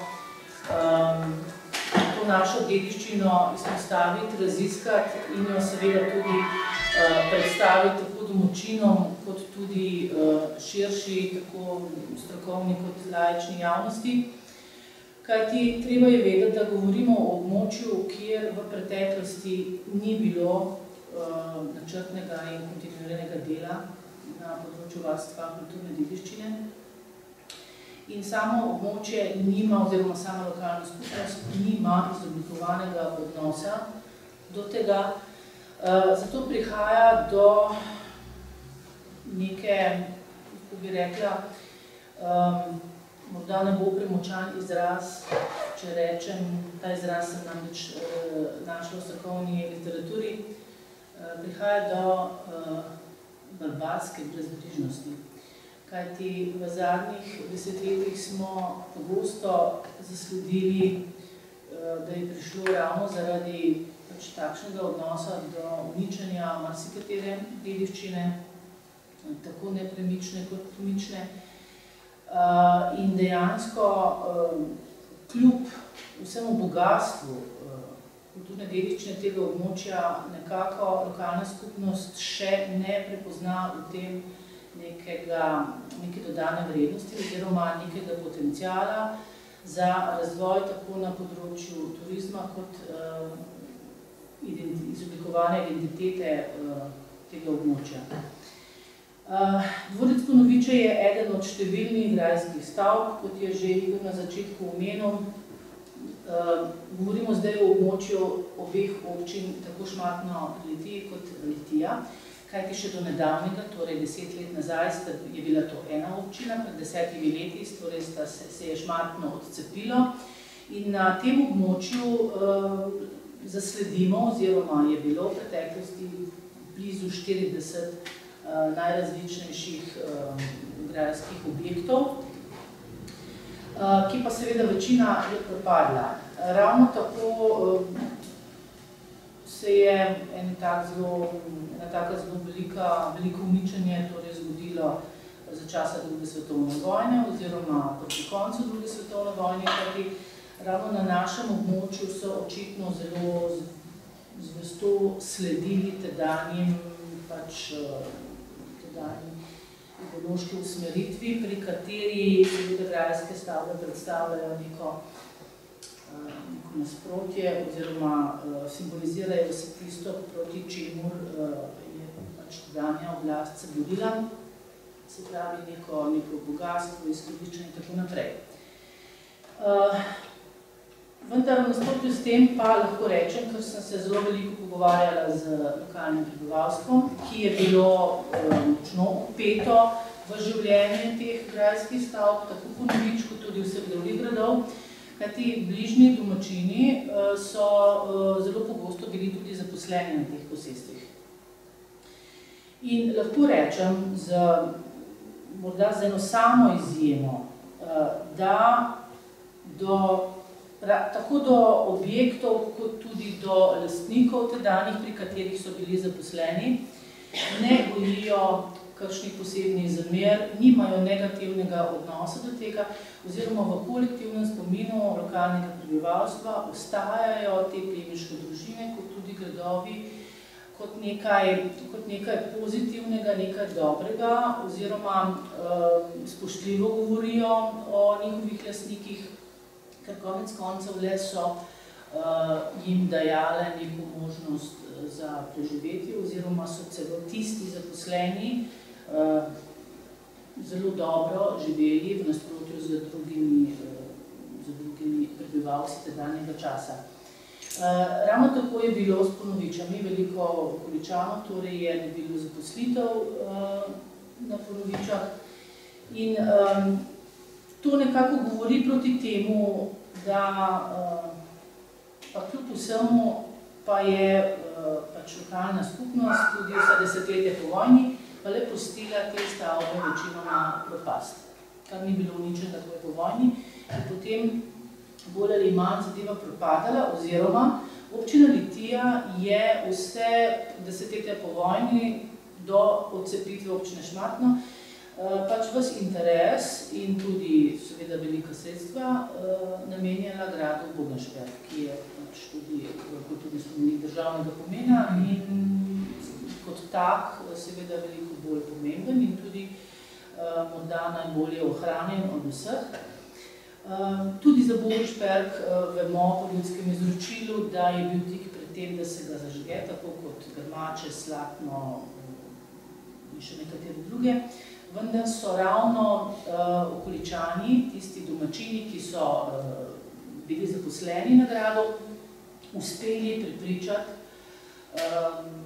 [SPEAKER 4] to našo dediščino izpostaviti, raziskati in jo seveda tudi predstaviti tako domačinom, kot tudi širši, tako strokovni kot laični javnosti. Kajti treba je vedeti, da govorimo o območju, kjer v preteklosti ni bilo načrtnega in kontinuiranega dela na področju varstva kulturne dediščine. In samo območje nima, oziroma sama lokalna skupnost nima izoblikovanega odnosa do tega. Zato prihaja do neke, kako bi rekla, morda ne bo premočan izraz, če rečem, ta izraz sem namreč našla v strokovni literaturi, prihaja do barbarske brezbrižnosti. Kajti v zadnjih desetletjih smo pogosto zasledili, da je prišlo ravno zaradi pač takšnega odnosa do uničenja marsikatere dediščine, tako nepremične kot premične. In dejansko kljub vsemu bogatstvu kulturne dediščine tega območja nekako lokalna skupnost še ne prepozna v tem nekega, neke dodane vrednosti oziroma nekega potenciala za razvoj tako na področju turizma kot izoblikovane identitete tega območja. Dvorec Ponoviče je eden od številnih grajskih stavb, kot je že Igor na začetku omenil. Govorimo zdaj o območju obeh občin, tako Šmartno pri Litiji kot Litija, kajti še do nedavnega, torej deset let nazaj, je bila to ena občina, pred desetimi leti, torej se je Šmartno odcepilo in na tem območju zasledimo, oziroma je bilo v preteklosti blizu štirideset najrazličnejših grajskih objektov, ki pa seveda večina je propadla. Ravno tako se je ena taka zelo veliko uničenje zgodilo za časa druge svetovne vojne oziroma proti koncu druge svetovne vojne, kajti ravno na našem območju so očitno zelo zvesto sledili tedanjim pač tedanji ideološki usmeritvi, pri kateri seveda grajske stavbe predstavljajo neko nasprotje oziroma simbolizirajo vse tisto, proti čemur je pač tedanja oblast se borila, se pravi neko bogatstvo, izkoriščenje in tako naprej. Vendar v nasprotju s tem pa lahko rečem, ker sem se zelo veliko pogovarjala z lokalnim prebivalstvom, ki je bilo močno vpeto v življenje teh grajskih stavb, tako Ponovič kot tudi vseh drugih gradov, kajti bližnji domačini so zelo pogosto bili tudi zaposleni na teh posestvih. In lahko rečem, morda z eno samo izjemo, da tako do objektov, kot tudi do lastnikov tedanjih, pri katerih so bili zaposleni, ne gojijo kakšnih posebnih zamer, nimajo negativnega odnosa do tega, oziroma v kolektivnem spominu lokalnega prebivalstva ostajajo te plemiške družine, kot tudi gradovi, kot nekaj pozitivnega, nekaj dobrega, oziroma spoštljivo govorijo o njihovih lastnikih, ker konec koncev le so jim dajale neko možnost za preživetje, oziroma so celo tisti zaposleni zelo dobro živeli v nasprotju z drugimi prebivalci tedanjega časa. Ravno tako je bilo s Ponovičami, veliko Ponovičanov, torej je bilo zaposlitev na Ponovičah in to nekako govori proti temu, da pa kljub vsemu pa je pač lokalna skupnost tudi vsa desetletje po vojni pa le pustila te stavbe večinoma propast, kar ni bilo uničeno takoj po vojni. In potem bolj ali manj zadeva propadala, oziroma občina Litija je vse desetletja po vojni do odcepitve občine Šmartno pač ves interes in tudi seveda velika sredstva namenjala gradu Bogenšberg, ki je pač tudi kulturni spomenik državnega pomena in kot tak seveda veliko bolj pomemben in tudi morda najbolje ohranjen od vseh. Tudi za Bogenšberg vemo po ljudskem izročilu, da je bil tik pred tem, da se ga zažge, tako kot Grmače, Slatno in še nekatere druge. Vendar so ravno uh, okoličani, tisti domačini, ki so uh, bili zaposleni na gradu, uspeli prepričati um,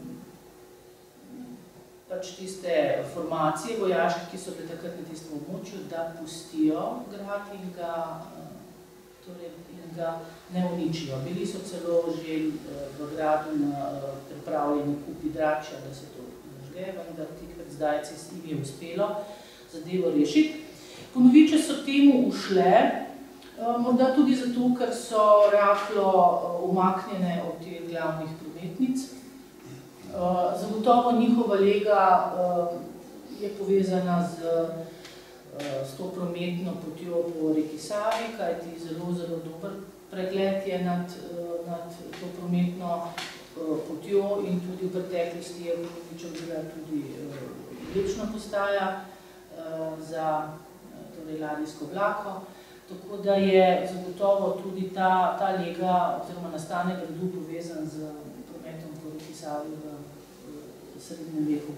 [SPEAKER 4] pač tiste formacije vojaške, ki so bile takrat na tistem območju, da pustijo grad in ga, uh, torej, in ga ne uničijo. Bili so celo že uh, v gradu na uh, pripravljeni kupi dračja, da se to vendar tik pred zdajci s njim je uspelo zadevo rešiti. Ponoviče so temu ušle, morda tudi zato, ker so rahlo umaknjene od teh glavnih prometnic. Zagotovo njihova lega je povezana z, s to prometno potjo po reki Savi, kajti zelo, zelo dober pregled je nad, nad to prometno potjo in tudi v preteklosti je Ponovičev bila tudi vlečna postaja za torej, ladijsko vlako, tako da je zagotovo tudi ta, ta lega oziroma nastanek gradu povezan z prometom po reki Savi v srednjem veku.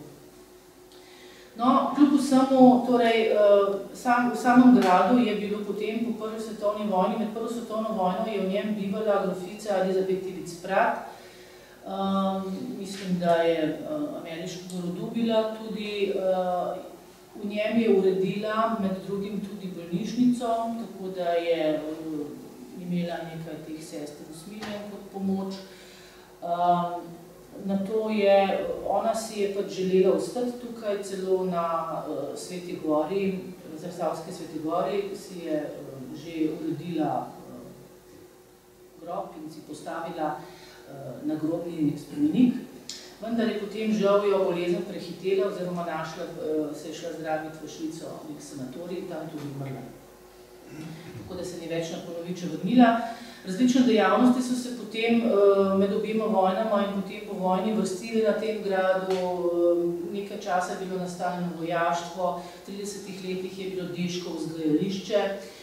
[SPEAKER 4] No, kljub vsemu, torej, sam, v samem gradu je bilo potem po prvi svetovni vojni, med prvo svetovno vojno je v njem bivala grofica Elizabeth Tivic-Pratt. Um, mislim, da je uh, ameriškega rodu bila tudi, uh, v njem je uredila med drugim tudi bolnišnico, tako da je uh, imela nekaj teh sester usmiljen kot pomoč. Um, na to je, ona si je pač želela ostati tukaj, celo na uh, Sveti Gori, Zasavski Sveti Gori, si je uh, že uredila uh, grob in si postavila nagrobni spomenik, vendar je potem žal jo bolezen prehitela oziroma našla, se je šla zdraviti v Švico, nek sanatorij in tam tudi umrla. Tako da se ni več na Ponoviče vrnila. Različne dejavnosti so se potem med obima vojnama in potem po vojni vrstili na tem gradu. Nekaj časa je bilo nastavljeno vojaštvo, v tridesetih letih je bilo deško vzgajališče.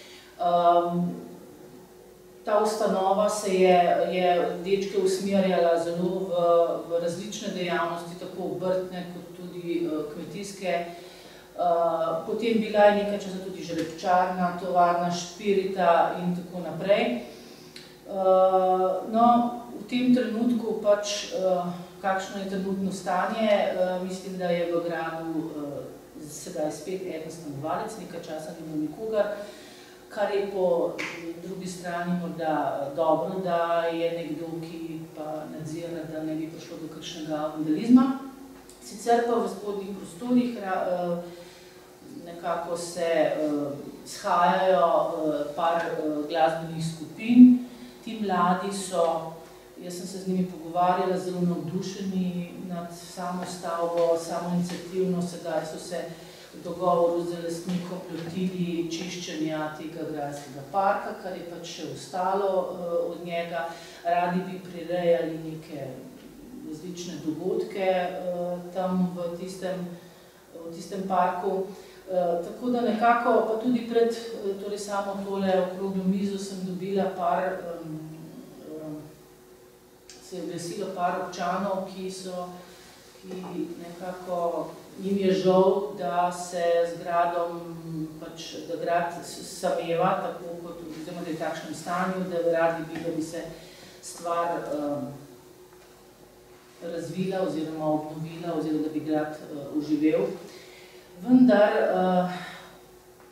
[SPEAKER 4] Ta ustanova se je, je dečke usmerjala zelo v, v različne dejavnosti, tako obrtne kot tudi uh, kmetijske. Uh, potem bila je nekaj časa tudi železničarna, tovarna, špirita in tako naprej. Uh, no, v tem trenutku pač, uh, kakšno je trenutno stanje, uh, mislim, da je v gradu uh, sedaj spet eden stanovalec, nekaj časa ni bilo nikogar, kar je po drugi strani morda dobro, da je nekdo, ki pa nadzira, da ne bi prišlo do kakšnega vandalizma. Sicer pa v spodnjih prostorih nekako se shajajo par glasbenih skupin. Ti mladi so, jaz sem se z njimi pogovarjala, zelo navdušeni nad samo stavbo, samo iniciativno, sedaj so se v dogovoru z lastnikom lotili čiščenja tega grajskega parka, kar je pač še ostalo uh, od njega. Radi bi prirejali neke različne dogodke uh, tam v tistem, v tistem parku. Uh, tako da nekako, pa tudi pred uh, torej samo tole okroglo mizo sem dobila par, um, um, se je oglasilo par občanov, ki so, ki nekako njim je žal, da se z gradom, pač, da grad sameva, tako kot oziroma, da je v takšnem stanju, da radi bi, da bi se stvar um, razvila oziroma obnovila, oziroma da bi grad uh, oživel. Vendar uh,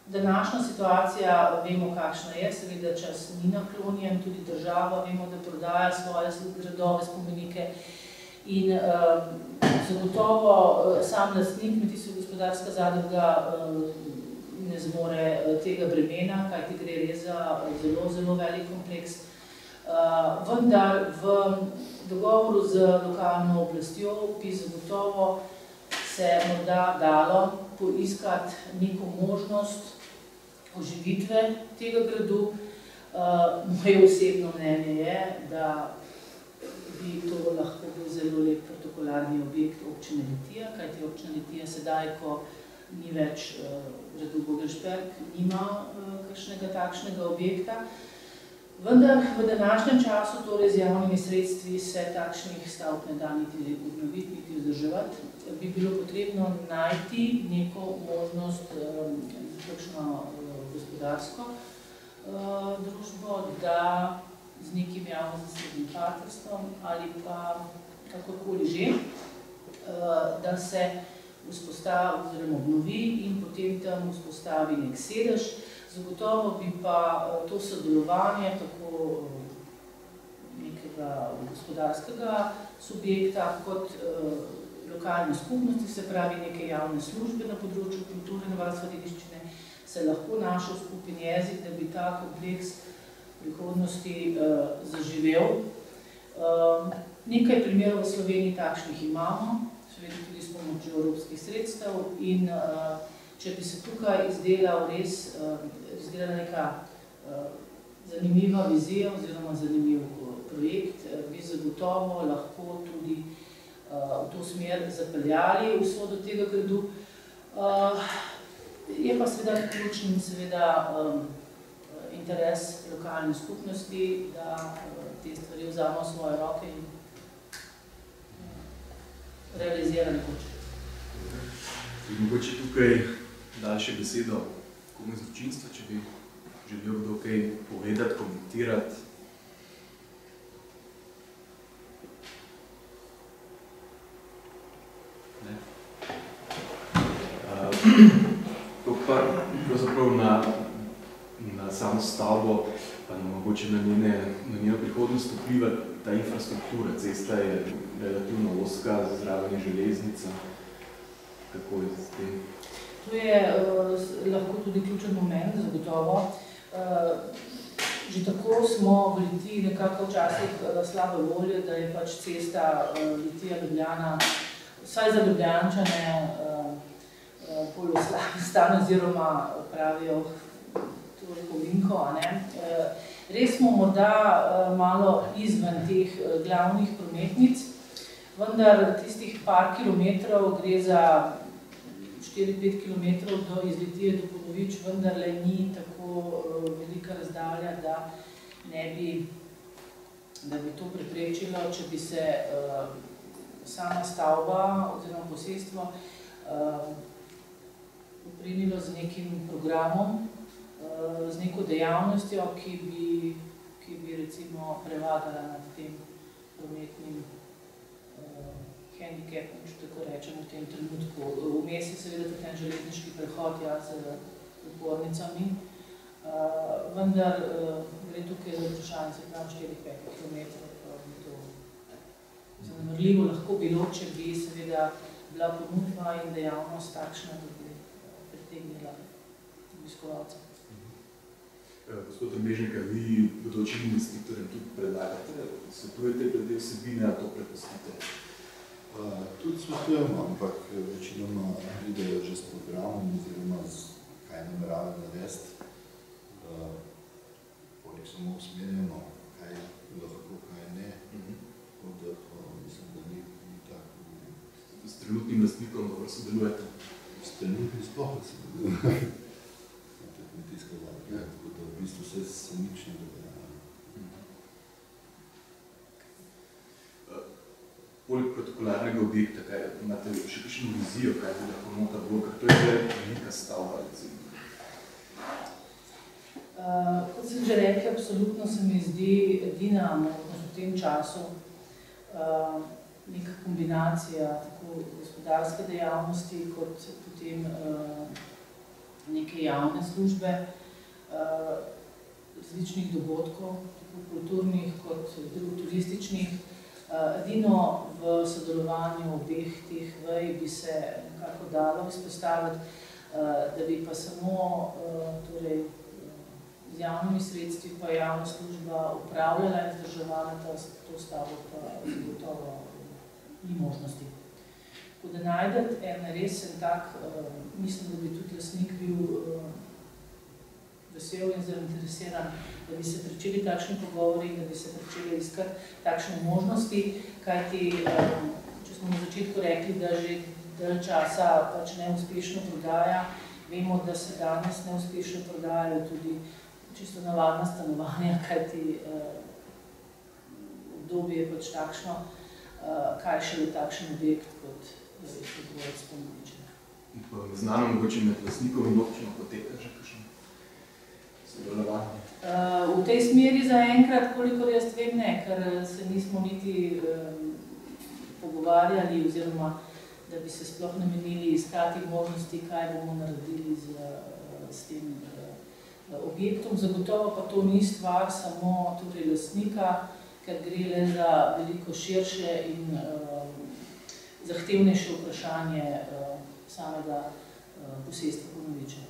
[SPEAKER 4] Današnja situacija, vemo, kakšna je, seveda čas ni naklonjen, tudi država, vemo, da prodaja svoje gradove, spomenike in uh, zagotovo uh, sam lastnik kmetijsko-gospodarska zadruga uh, ne zmore uh, tega bremena, kajti gre res za zelo, zelo velik kompleks. Uh, vendar v dogovoru z lokalno oblastjo bi zagotovo se morda dalo poiskati neko možnost oživitve tega gradu. Uh, moje osebno mnenje je, da bi to lahko bil zelo lep protokolarni objekt občine Litija, kajti občina Litija sedaj, ko ni več uh, gradu Vogelšberg, nima uh, kakšnega takšnega objekta. Vendar v današnjem času, torej z javnimi sredstvi, se takšnih stavb ne da niti obnoviti, niti vzdrževati. Bi bilo potrebno najti neko možnost, kakšno gospodarsko družbo, da z nekim javno-zasebnim partnerstvom ali pa kakorkoli že, da se vzpostavi oziroma obnovi in potem tam vzpostavi nek sedež. Zagotovo bi pa to sodelovanje tako nekega gospodarskega subjekta kot lokalne skupnosti, se pravi neke javne službe na področju kulture in varstva dediščine, se lahko našel skupen jezik, da bi ta kompleks v prihodnosti zaživel. Nekaj primerov v Sloveniji takšnih imamo, seveda tudi s pomočjo evropskih sredstev, in če bi se tukaj izdelal res izdelala neka zanimiva vizija oziroma zanimiv projekt, bi zagotovo lahko tudi v to smer zapeljali vso do tega gradu. Je pa seveda ključni seveda interes lokalne skupnosti, da te stvari vzame v svoje roke in realizira nekoč.
[SPEAKER 1] Mogoče tukaj daljše besedo komu iz občinstva, če bi želel kdo kaj povedati, komentirati. Ne? To pa pravzaprav na, na samo stavbo, pa na mogoče na, njene, na njeno prihodnost vpliva ta infrastruktura. Cesta je relativno ozka, zraven je železnica. Kako je s tem?
[SPEAKER 4] To je uh, lahko tudi ključen moment, zagotovo. Uh, že tako smo v Litiji nekako včasih uh, slabe volje, da je pač cesta uh, Litija-Ljubljana, vsaj za Ljubljančane, uh, uh, bolj v slabem stanju, oziroma pravijo toliko vinko, a ne. Uh, res smo morda uh, malo izven teh uh, glavnih prometnic, vendar tistih par kilometrov gre za štiri pet kilometrov do iz Litije do Ponovič, vendar le ni tako uh, velika razdalja, da ne bi, da bi to preprečilo, če bi se uh, sama stavba oziroma posestvo uh, opremilo z nekim programom, uh, z neko dejavnostjo, ki bi, ki bi recimo prevagala nad tem prometnim handicapom, če tako rečem, v tem trenutku. Vmes je seveda tudi ten železniški prehod, ja, z upornicami, uh, vendar uh, gre tukaj za vprašanje, se pravi štiri pet kilometrov, pa bi to zanemrljivo lahko bilo, če bi seveda bila ponudba in dejavnost takšna, da bi pritegnila obiskovalce.
[SPEAKER 1] Gospod Trbežnika, vi bodočim investitorjem tudi predlagate, svetujete glede vsebine, a to prepustite?
[SPEAKER 3] Uh, tudi svetujemo, ampak večinoma pridejo že s programom oziroma z kaj nameravajo narediti. Uh, poleg samo usmerjeno, kaj lahko, kaj ne. Tako da mislim, da ni, ni tako.
[SPEAKER 1] S trenutnim lastnikom dobro sodelujete?
[SPEAKER 3] S trenutnim sploh se sodelujete. Kmetijska zadruga, tako da v bistvu se, se nič ne dogaja.
[SPEAKER 1] Poleg protokolarnega objekta, kaj imate še kakšno vizijo, kaj bi lahko nota bilo, ker to je že velika stavba, recimo?
[SPEAKER 4] Uh, kot sem že rekla, absolutno se mi zdi edina možnost v tem času uh, neka kombinacija tako gospodarske dejavnosti, kot potem uh, neke javne službe, različnih dogodkov, tako kulturnih kot turističnih. Edino v sodelovanju obeh teh vej bi se nekako dalo izpostaviti, da bi pa samo torej, z javnimi sredstvi pa javna služba upravljala in vzdrževala to stavbo, pa gotovo ni možnosti. Tako da najdete en res en tak, mislim, da bi tudi lastnik bil vesel in zainteresiran, da bi se pričeli takšni pogovori in da bi se pričeli iskati takšne možnosti, kajti, če smo na začetku rekli, da že dalj časa pač neuspešno prodaja, vemo, da se danes neuspešno prodajajo tudi čisto navadna stanovanja, kajti obdobje je pač takšno, kaj še je takšen objekt kot je dvorec Ponoviče.
[SPEAKER 1] Znano mogoče med lastnikom in občino poteka že kakšno sodelovanje?
[SPEAKER 4] V tej smeri zaenkrat, kolikor jaz vem, ne, ker se nismo niti pogovarjali oziroma da bi se sploh namenili iskati možnosti, kaj bomo naredili s tem objektom. Zagotovo pa to ni stvar samo tudi lastnika, ker gre le za veliko širše in zahtevnejše vprašanje samega posestva Ponoviče.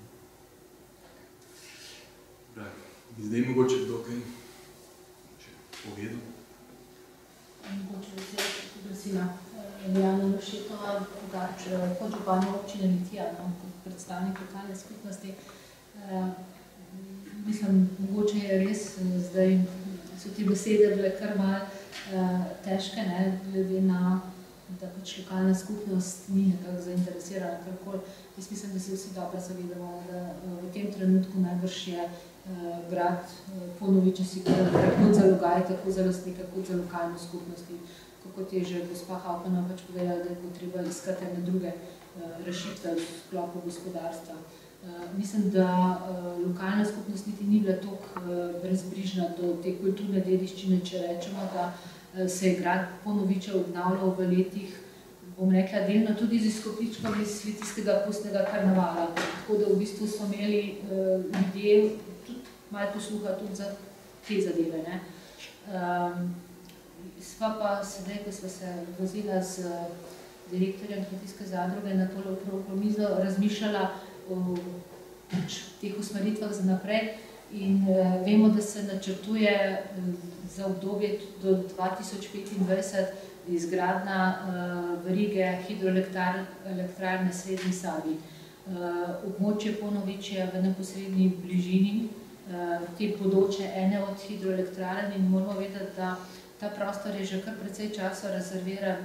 [SPEAKER 1] Bi zdaj mogoče kdo kaj povedal?
[SPEAKER 5] Mogoče vzeti poglasila Jana Lovšetova, podžupanja občine Litija, kot predstavnik lokalne skupnosti. Mislim, mogoče je res, zdaj so te besede bile kar malo težke, glede na, da pač lokalna skupnost ni nekako zainteresirana karkoli. Jaz mislim, da se vsi dobro zavedamo, da v tem trenutku najbrž je grad Ponoviče si kot za Logaj, tako za lastnika, kot za lokalno skupnosti. Kot je že gospa Hauptmann pač povedala, da je potreba iskati ene druge rešitve v sklopu gospodarstva. Mislim, da lokalna skupnost niti ni bila toliko brezbrižna do te kulturne dediščine, če rečemo, da se je grad Ponoviče obnavljal v letih, bom rekla, delno tudi z izkopičkom iz litijskega pustnega karnevala. Tako da v bistvu so imeli ljudje tudi malo posluha tudi za te zadeve. Sva pa sedaj, ko sva se vozila z direktorjem kmetijske zadruge na tole okroglo mizo, razmišljala o teh usmeritvah za naprej in vemo, da se načrtuje za obdobje do dva tisoč petindvajset izgradnja verige hidroelektrarne Srednji Savi. Območje Ponovič je v neposredni bližini te bodoče ene od hidroelektrarn in moramo vedeti, da ta prostor je že kar precej časa rezerviran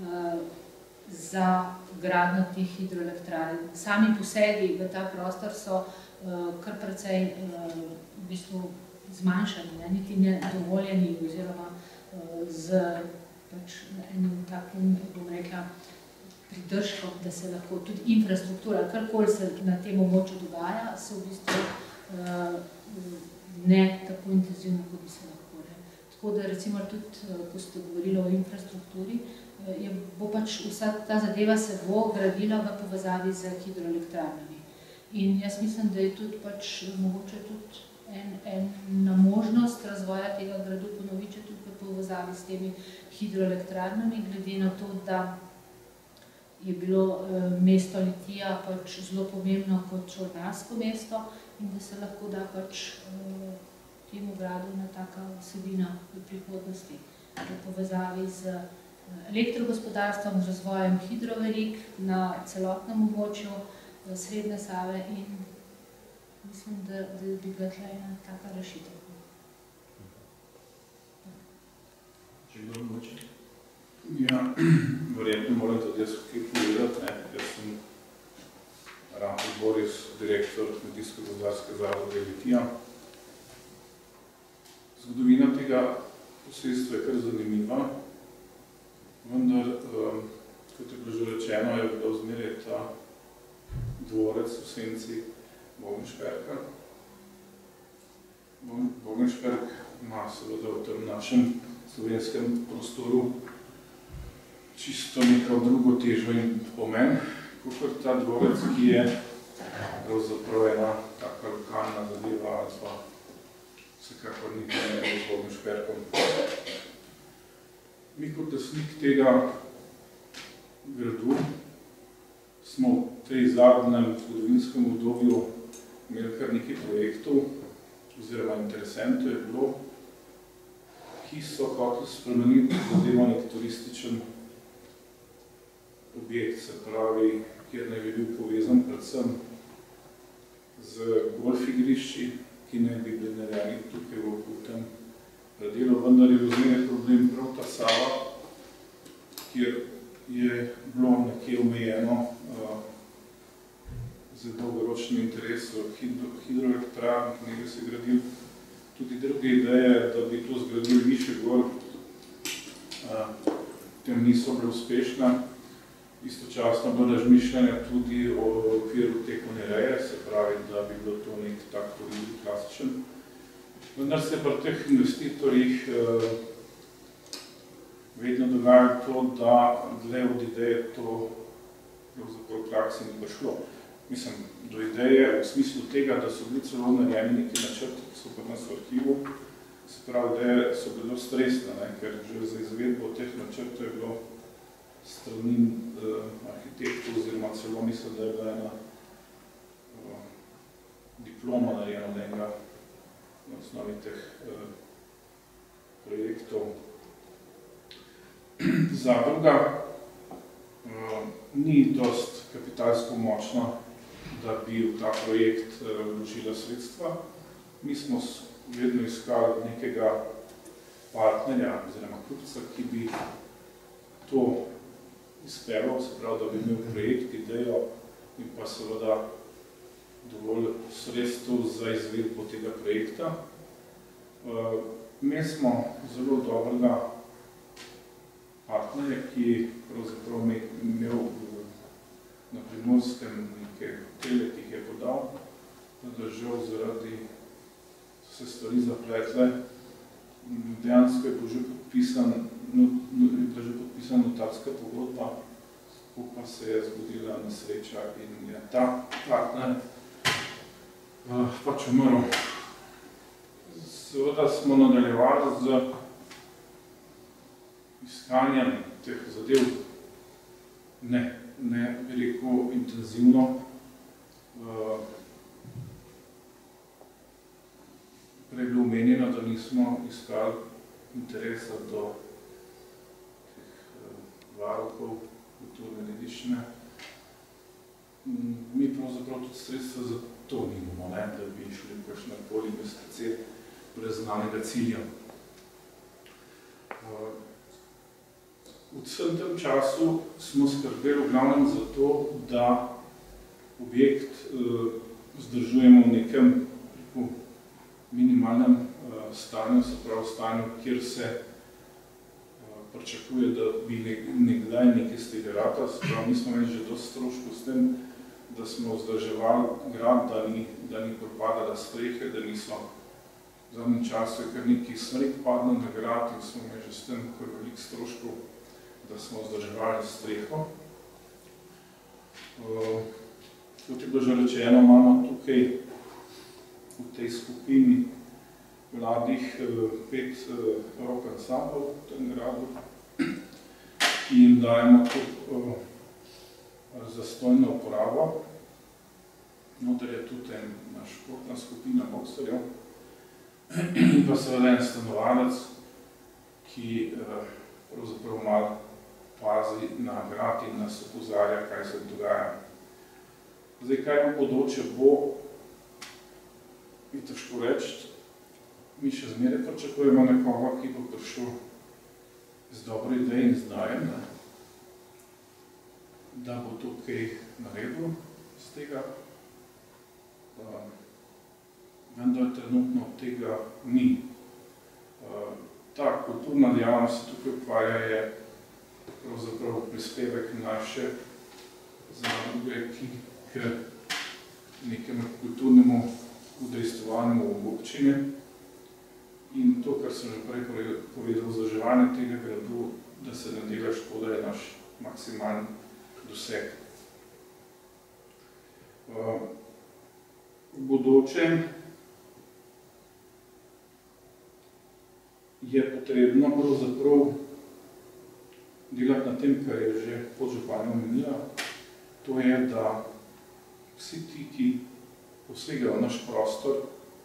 [SPEAKER 5] za gradnjo teh hidroelektrarn. Sami posegi v ta prostor so kar precej v bistvu zmanjšani, niti ne dovoljeni oziroma z enim takim, bom rekla, pridržkom, da se lahko tudi infrastruktura, karkoli se na tem območju dogaja, se v bistvu ne tako intenzivno, kot bi se lahko. Tako da recimo tudi, ko ste govorili o infrastrukturi, bo pač vsa ta zadeva se bo gradila v povezavi z hidroelektrarnami. In jaz mislim, da je tudi pač mogoče tudi ena možnost razvoja tega gradu Ponoviče tudi v povezavi s temi hidroelektrarnami, glede na to, da je bilo mesto Litija pač zelo pomembno kot čolnarsko mesto in da se lahko da pač temu gradu ena taka vsebina v prihodnosti v povezavi z elektrogospodarstvom, z razvojem hidroverig na celotnem območju Srednje Save in mislim, da bi bila tukaj ena taka rešitev.
[SPEAKER 1] Če kdo mogoče?
[SPEAKER 6] Ja, verjetno moram tudi jaz kaj povedati. Jaz sem Ranko Boris, direktor Kmetijsko-gozdarske zadruge Litija. Zgodovina tega posestva je kar zanimiva, vendar, kot je bilo že rečeno, je bilo zmeraj ta dvorec v senci Bogenšperka. Bogenšperk ima seveda v tem našem slovenskem prostoru čisto neko drugo težo in pomen, kakor ta dvorec, ki je pravzaprav ena taka lokalna zadeva ali pa vsekakor ni ne z Bogom Šperkom. Mi kot lastnik tega gradu smo v tej zadnjem zgodovinskem obdobju imeli kar nekaj projektov oziroma interesentov je bilo, ki so hoteli spremeniti zadevo nek turističen objekt, se pravi, kjer naj bi bil povezan predvsem z golf igrišči, ki naj bi bili narejeni tukaj v tem predelu, vendar je vzmeraj problem prav ta Sava, kjer je bilo nekje omejeno uh, z dolgoročnim interesom hidro, hidroelektrarn, ki nekaj se gradil. Tudi druge ideje, da bi to zgradili više gor, uh, tem niso bile uspešne. Istočasno bilo razmišljanje tudi o okviru te konjereje, se pravi, da bi bilo to nek tak turizem klasičen. Vendar se pri teh investitorjih eh, vedno dogaja to, da dlje od ideje to pravzaprav v praksi ni prišlo. Mislim, do ideje v smislu tega, da so bili celo narejeni neki načrti, ki so pri nas v arhivu, se pravi, ideje so bile stresne, ne, ker že za izvedbo teh načrtov je bilo strani eh, arhitektov oziroma celo mislim, da je bila ena eh, diploma narejena od enega na osnovi teh eh, projektov. Zadruga eh, ni dost kapitalsko močna, da bi v ta projekt eh, vložila sredstva. Mi smo vedno iskali nekega partnerja oziroma kupca, ki bi to izpeljal, se pravi, da bi imel projekt, idejo in pa seveda dovolj sredstev za izvedbo tega projekta. Mi smo zelo dobrega partnerja, ki pravzaprav imel na Primorskem neke hotele, ki jih je podal, da žal zaradi so se stvari zapletle. Dejansko je bil že podpisan No, je bila že podpisana notarska pogodba, ko pa se je zgodila nesreča in je ta partner uh, pač umrl. Seveda smo nadaljevali z iskanjem teh zadev, ne, ne veliko intenzivno. Uh, prej je bilo omenjeno, da nismo iskali interesa do varuhov, kulturne dediščine. Mi pravzaprav tudi sredstva za to nimamo, ne, da bi šli v kakšnakoli investicije brez znanega cilja. V vsem tem času smo skrbeli v glavnem za to, da objekt vzdržujemo v nekem minimalnem stanju, se pravi stanju, kjer se pričakuje, da bi nekdaj nekaj z tega rata, se pravi, mi smo imeli že dosti stroškov s tem, da smo vzdrževali grad, da ni, da ni propadala strehe, da niso v zadnjem času kar nekaj sneg padlo na grad in smo imeli že s tem kar veliko stroškov, da smo vzdrževali streho. Kot je bilo že rečeno, imamo tukaj v tej skupini mladih pet rock ansamblov v tem gradu, ki jim dajemo to zastojno uporabo. Noter je tudi ena športna skupina boksarjev in pa seveda en stanovalec, ki pravzaprav malo pazi na grad in nas opozarja, kaj se dogaja. Zdaj, kaj v bodoče bo, je težko reči. Mi še zmeraj pričakujemo nekoga, ki bo prišel z dobro idejo in znajem, da bo to kaj naredil z tega. Vendar trenutno tega ni. Ta kulturna dejavnost se tukaj ukvarja je pravzaprav prispevek naše zadruge, ki k nekemu kulturnemu udejstvovanju v občini. In to, kar sem že prej povedal, vzdrževanje tega gradu, da se ne dela škoda, je naš maksimalni doseg. V bodoče je potrebno pravzaprav delati na tem, kar je že podžupanja omenila. To je, da vsi ti, ki posegajo naš prostor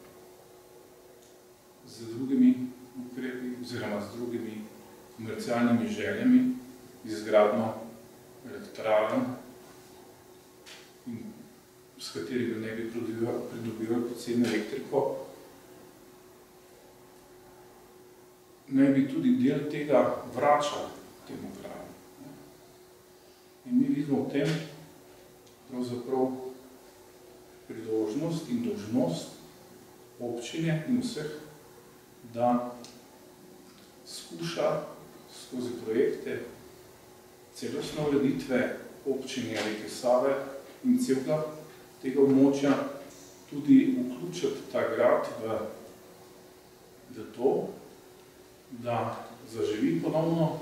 [SPEAKER 6] z drugimi ukrepi oziroma z drugimi komercialnimi željami, izgradnjo elektrarn, s katerimi ne bi pridobivali poceni elektriko, ne bi tudi del tega vračali temu kraju. In mi vidimo v tem pravzaprav priložnost in dolžnost občine in vseh, da skuša skozi projekte celostne ureditve občine reke Save in celega tega območja tudi vključiti ta grad v, v to, da zaživi ponovno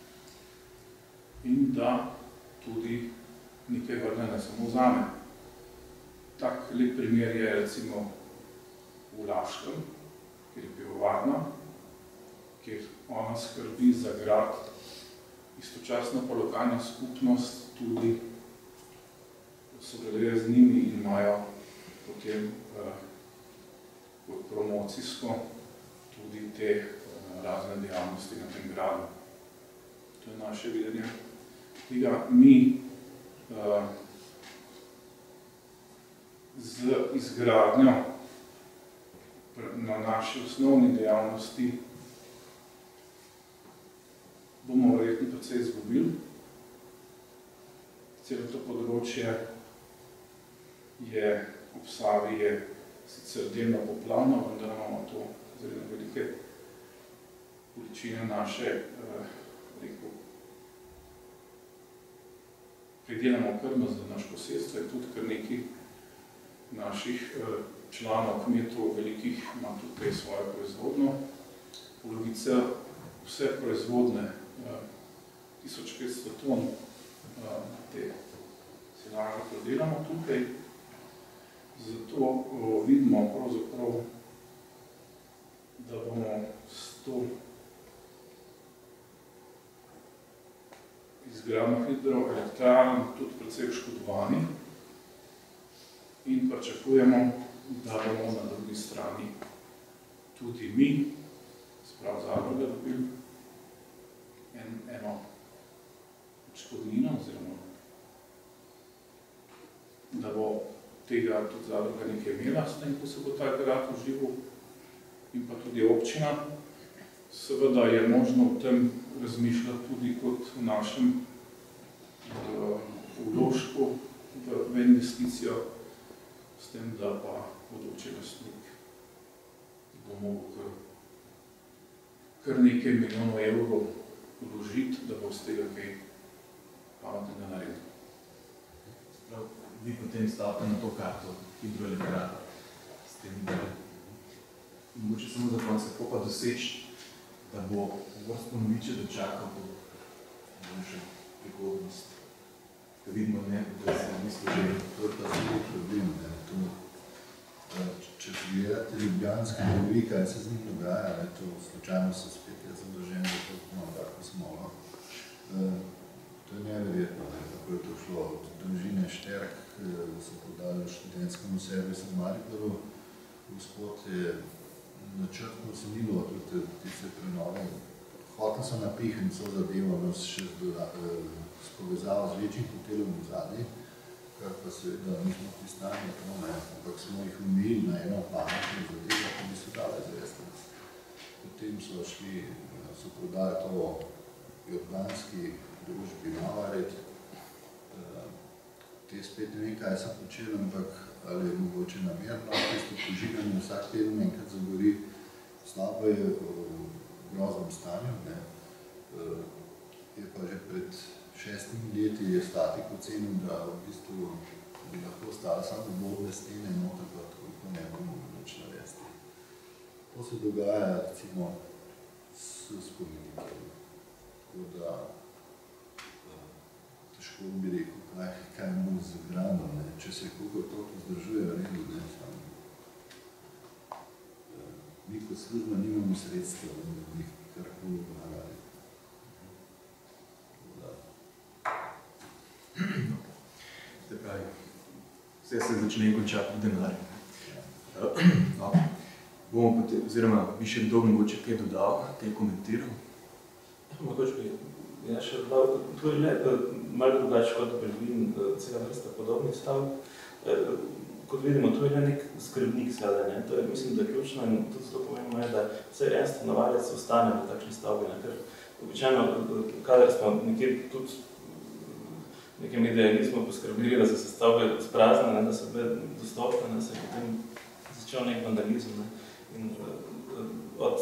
[SPEAKER 6] in da tudi nekaj vrne, ne samo vzame. Tak lep primer je recimo v Laškem, kjer je pivovarna, kjer ona skrbi za grad, istočasno pa lokalna skupnost tudi sodeluje z njimi in imajo potem eh, promocijsko tudi te eh, razne dejavnosti na tem gradu. To je naše videnje. Tega mi eh, z izgradnjo na naši osnovni dejavnosti bomo verjetno precej izgubili. Celo to področje je ob Savi je sicer delno poplavno, vendar imamo to zelo velike količine naše, eh, rekel, pridelamo krmo za naš posestvo in tudi kar nekaj naših eh, članov kmetov velikih ima tukaj svojo proizvodno. Polovica vse proizvodne, eh, tisoč petsto ton eh, te silage prodelamo tukaj. Zato o, vidimo pravzaprav, da bomo s to izgradnjo hidroelektrarn tudi precej oškodovani in pričakujemo, da bomo na drugi strani tudi mi, sprav Zadruga, dobili en, eno odškodnino, oziroma da bo tega tudi Zadruga nekaj imela s tem, ko se bo ta grad užival, in pa tudi občina. Seveda je možno v tem razmišljati tudi kot v našem vložku v, v investicijo, s tem, da pa bodoči lastnik bo mogel kar, kar nekaj milijonov evrov vložiti, da bo z tega kaj pametnega naredil.
[SPEAKER 1] Vi potem stavite na to karto hidroelektrarn s tem delom. Mogoče samo za konec, kako pa doseči, da bo vrsto noviče dočakal to boljšo prihodnost. Ko vidimo, ne, da se v bistvu že...
[SPEAKER 3] To je pa zelo problem, ne. To, če pogledate ljubljanske dobi, kaj se z njim dogaja, ne, to slučajno se spet je zadolžen, da to imamo tako smolo. To je neverjetno, ne, kako je to šlo. Od družine Šterk so podali študentskemu servisu v Mariboru. Gospod je načrtno ocenilo tudi tiste prenove. Hoteli so napihniti so zadevo nas še s povezavo z večjim hotelom v zadnji, kar pa seveda nismo pristali, ampak smo jih umili na eno pametno zadevo, ki bi se dale zvesti. Potem so šli, so prodali to jordanski družbi Navared. Te spet ne vem, kaj sem počel, ampak ali je mogoče namerno, tisto požiganje vsak teden enkrat zagori. Stavba je v groznem stanju, ne. Je pa že pred šestimi leti je statik ocenil, da v bistvu bi lahko ostale samo obodne stene, noter pa toliko ne bomo nič narediti. To se dogaja recimo s spomeniki. Tako da kako bi rekel, kaj, kaj bo z gradom, ne? Če se koliko to vzdržuje, redu, ne, sam. Mi kot služba nimamo sredstva, da bi karkoli pomagali.
[SPEAKER 1] Se pravi, vse se začne in konča pri denarju. No. Bomo potem, oziroma bi še kdo mogoče kaj dodal, kaj komentiral?
[SPEAKER 2] Mogoče bi, ja še dodal, to je ne, malo drugače kot predvidim cela vrsta podobnih stavb. Kot vidimo, to je ne nek skrbnik seveda, ne, to je, mislim, da je ključno in tudi zelo pomembno je, da vsaj en stanovalec ostane v takšni stavbi, ne, ker običajno, kadar smo nekje tudi v nekem idealizmu poskrbili, da so se stavbe sprazne, ne, da so bile dostopne, da se je potem začel nek vandalizem, ne, in od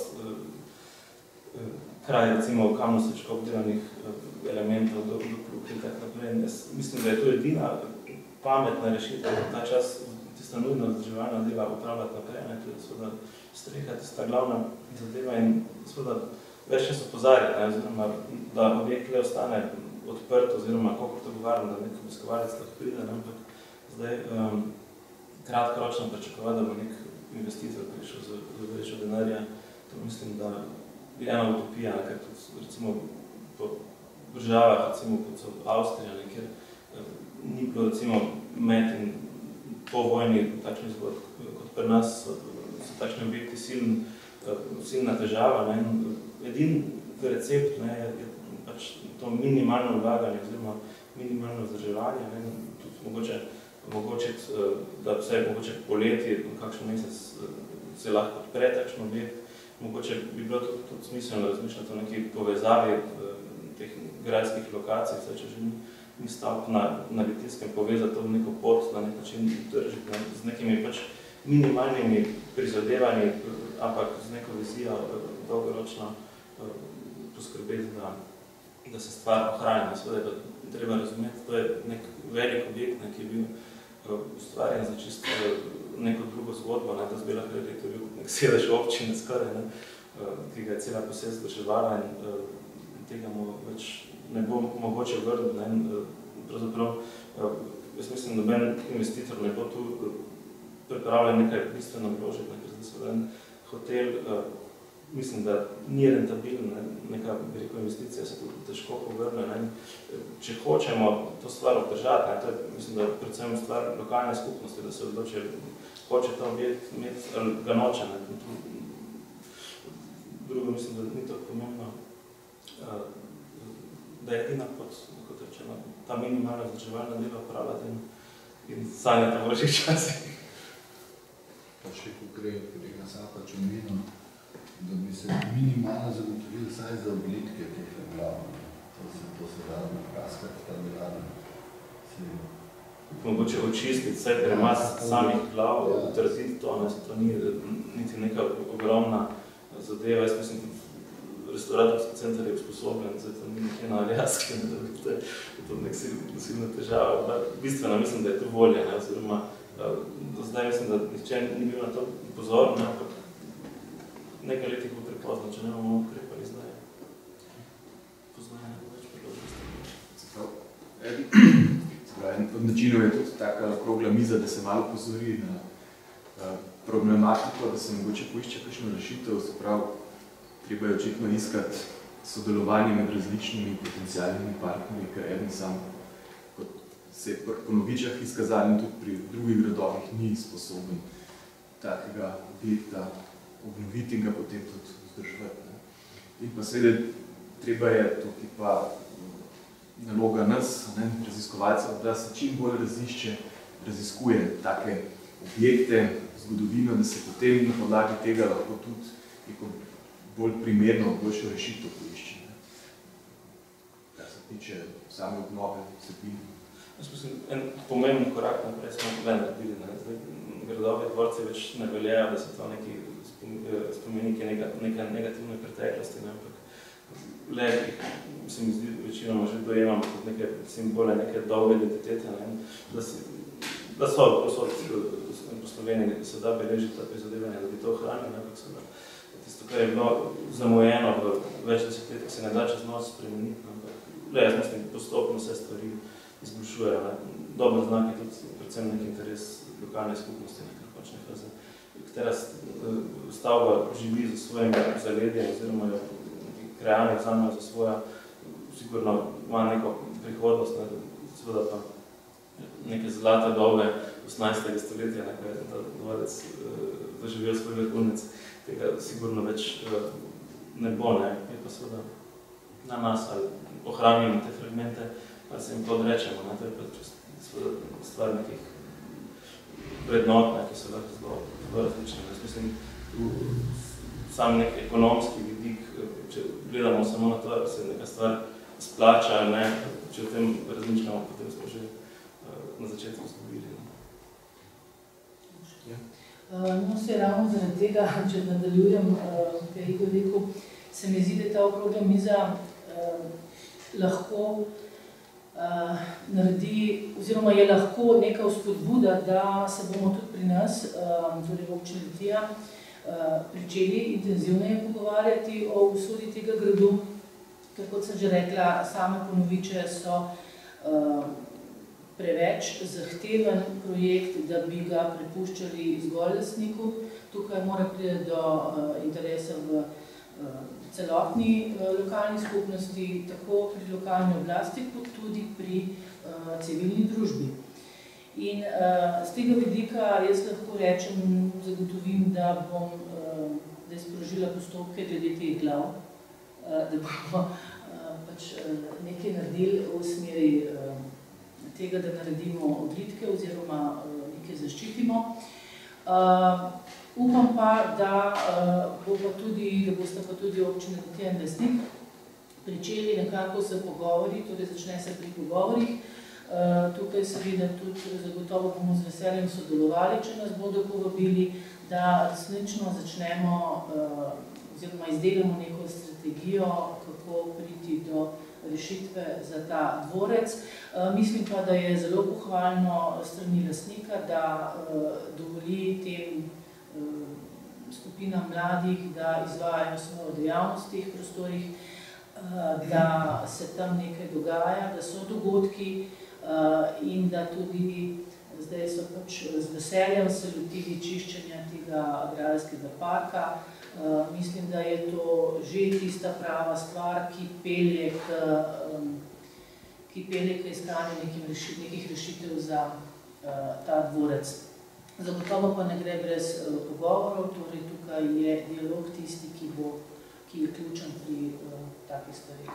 [SPEAKER 2] kraj, recimo, kamnosečko obdelanih elementov do, do kluk in tako naprej. Jaz mislim, da je to edina pametna rešitev, ta čas tista nujna vzdrževalna dela upravljati naprej, ne, tudi seveda streha, tista glavna zadeva in seveda več čas opozarjati, oziroma da objekt le ostane odprt, oziroma koliko to govorim, da nek obiskovalec lahko pride, ne, ampak zdaj um, kratkoročno pričakovati, da bo nek investitor prišel za, za vrečo denarja, to mislim, da je ena utopija, ker tudi recimo po državah, recimo kot so Avstrija, ne, kjer eh, ni bilo recimo med in po vojni takšni zgodb, kot pri nas so, so takšni objekti siln, eh, silna težava, ne, in edin recept, ne, je, je pač to minimalno vlaganje, oziroma minimalno vzdrževanje, ne, tudi mogoče omogočiti, da vsaj mogoče poleti, kakšen mesec se lahko odpre takšen objekt. Mogoče bi bilo tudi, tudi smiselno razmišljati o neki povezavi teh gradskih lokacij, vsaj če že ni stavb na, na Litijskem povezati to v neko pot, na nek način držiti, ne, z nekimi pač minimalnimi prizadevanji, ampak z neko vizijo dolgoročno poskrbeti, da, da se stvar ohranja. Seveda je treba razumeti, to je nek velik objekt, ne, ki je bil ustvarjen za čisto neko drugo zgodbo, ne, da bi lahko rekli, to je bil nek sedež občine skoraj, ne, ki ga je cela posest zdrževala in tega mu več ne bo mogoče vrniti, ne, in pravzaprav, jaz mislim, da noben investitor ne bo tu pripravljen nekaj bistveno vložiti, ne, ker zdaj so en hotel, mislim, da ni rentabilen, ne, neka, bi rekel, investicija se tudi težko povrne, ne. Če hočemo to stvar obdržati, ne, to je, mislim, da predvsem stvar lokalne skupnosti, da se odloči, hoče ta objekt imeti ali ga noče, ne. Drugo, mislim, da ni tako pomembno, da je edina pot, kot rečeno, ta minimalna vzdrževalna dela upravljati in, in sanjati v vročih časih.
[SPEAKER 3] Pa še konkret, kolega Sapač omenil, da bi se minimalno zagotovili vsaj za oblitke teh glavno. To se, to se radno praskati, ta glavno.
[SPEAKER 2] Mogoče očistiti vse premas samih glav, utrditi to, ne, to ni niti neka ogromna zadeva. Jaz mislim, restauratorski center je usposobljen, zdaj to ni nekje na Aljaski, ne, da bi te, to nek silna težava. Bistveno mislim, da je to volja, ne, oziroma do zdaj mislim, da nihče ni bil na to pozoren, ne, ampak nekaj letih bo prepozno, če ne bomo ukrepali zdaj. Poznaje ne bo več priložnosti.
[SPEAKER 1] Od načinov je tudi taka okrogla miza, da se malo pozori na uh, problematiko, da se mogoče poišče kakšno rešitev, se pravi, treba je očitno iskati sodelovanje med različnimi potencialnimi partnerji, ker eden sam, kot se je pri Ponovičah izkazali in tudi pri drugih gradovih ni sposoben takega objekta obnoviti in ga potem tudi vzdrževati. In pa seveda treba je tukaj pa naloga nas, ne, raziskovalcev, da se čim bolj razišče, raziskuje take objekte, zgodovino, da se potem na podlagi tega lahko tudi neko bolj primerno, boljšo rešitev poišče. Kar se tiče same obnove vsebine.
[SPEAKER 2] Jaz mislim, en pomemben korak naprej smo le naredili. Ne. Gradove dvorce več ne veljajo, da so to neki spomeniki neka, neka negativne preteklosti, ne, ampak le, se mi zdi, večinoma že dojemamo kot neke simbole, neke dolge identitete, ne, da, si, da so posod po Sloveniji se da beležiti ta prizadevanja, da bi to ohranili, ampak se da tisto, kar je bilo zamujeno v več desetletjih, se ne da čez noč spremeniti, ampak le, jaz mislim, postopno vse stvari izboljšujejo. Dober znak je tudi predvsem nek interes lokalne skupnosti, ker pač neka, katera stavba živi za svojim zaledjem oziroma jo krajani vzamejo za svoja, sigurno ima neko prihodnost, seveda pa neke zlate dobe osemnajstega stoletja, ko je ta dvorec doživel svoj vrhunec, tega sigurno več ne bo, ne, je pa seveda na nas, ali ohranimo te fragmente, ali se jim to odrečemo, ne, to je pa stvar nekih vrednot, ne, ki so lahko zelo, zelo različne. Jaz mislim, sam nek ekonomski vidik, če gledamo samo na to, da se neka stvar splača, ne, če o tem razmišljamo, potem smo že na začetku zgubili.
[SPEAKER 4] Ja. No, se ravno zaradi tega, če nadaljujem, kaj je rekel, se mi zdi, da je ta okrogla miza eh, lahko eh, naredi, oziroma je lahko neka vzpodbuda, da se bomo tudi pri nas, eh, torej v občini Litija, eh, pričeli intenzivneje pogovarjati o usodi tega gradu, ker kot sem že rekla, same Ponoviče so eh, preveč zahteven projekt, da bi ga prepuščali zgolj lastniku. Tukaj mora priti do uh, interesa v uh, celotni uh, lokalni skupnosti, tako pri lokalni oblasti, kot tudi pri uh, civilni družbi. In uh, z tega vidika jaz lahko rečem, zagotovim, da bom uh, da sprožila postopke glede teh glav, uh, da bomo uh, pač, uh, nekaj naredili v smeri uh, tega, da naredimo odlitke oziroma nekaj zaščitimo. Uh, upam pa, da, uh, bo pa tudi, da boste pa tudi občina Litija in Lesnik pričeli nekako s pogovori, torej začne se pri pogovorih. Uh, tukaj seveda tudi zagotovo bomo z veseljem sodelovali, če nas bodo povabili, da resnično začnemo uh, oziroma izdelamo neko strategijo, kako priti do rešitve za ta dvorec. Uh, mislim pa, da je zelo pohvalno strani lastnika, da uh, dovoli tem uh, skupinam mladih, da izvajajo svojo dejavnost v teh prostorih, uh, da se tam nekaj dogaja, da so dogodki uh, in da tudi zdaj so pač z veseljem se lotili čiščenja tega agrarskega parka. Uh, mislim, da je to že tista prava stvar, ki pelje k, um, ki pelje k iskanju nekih, nekih rešitev za uh, ta dvorec. Zagotovo pa ne gre brez uh, pogovorov, torej tukaj je dialog tisti, ki, bo, ki je ključen pri uh, takih stvarih.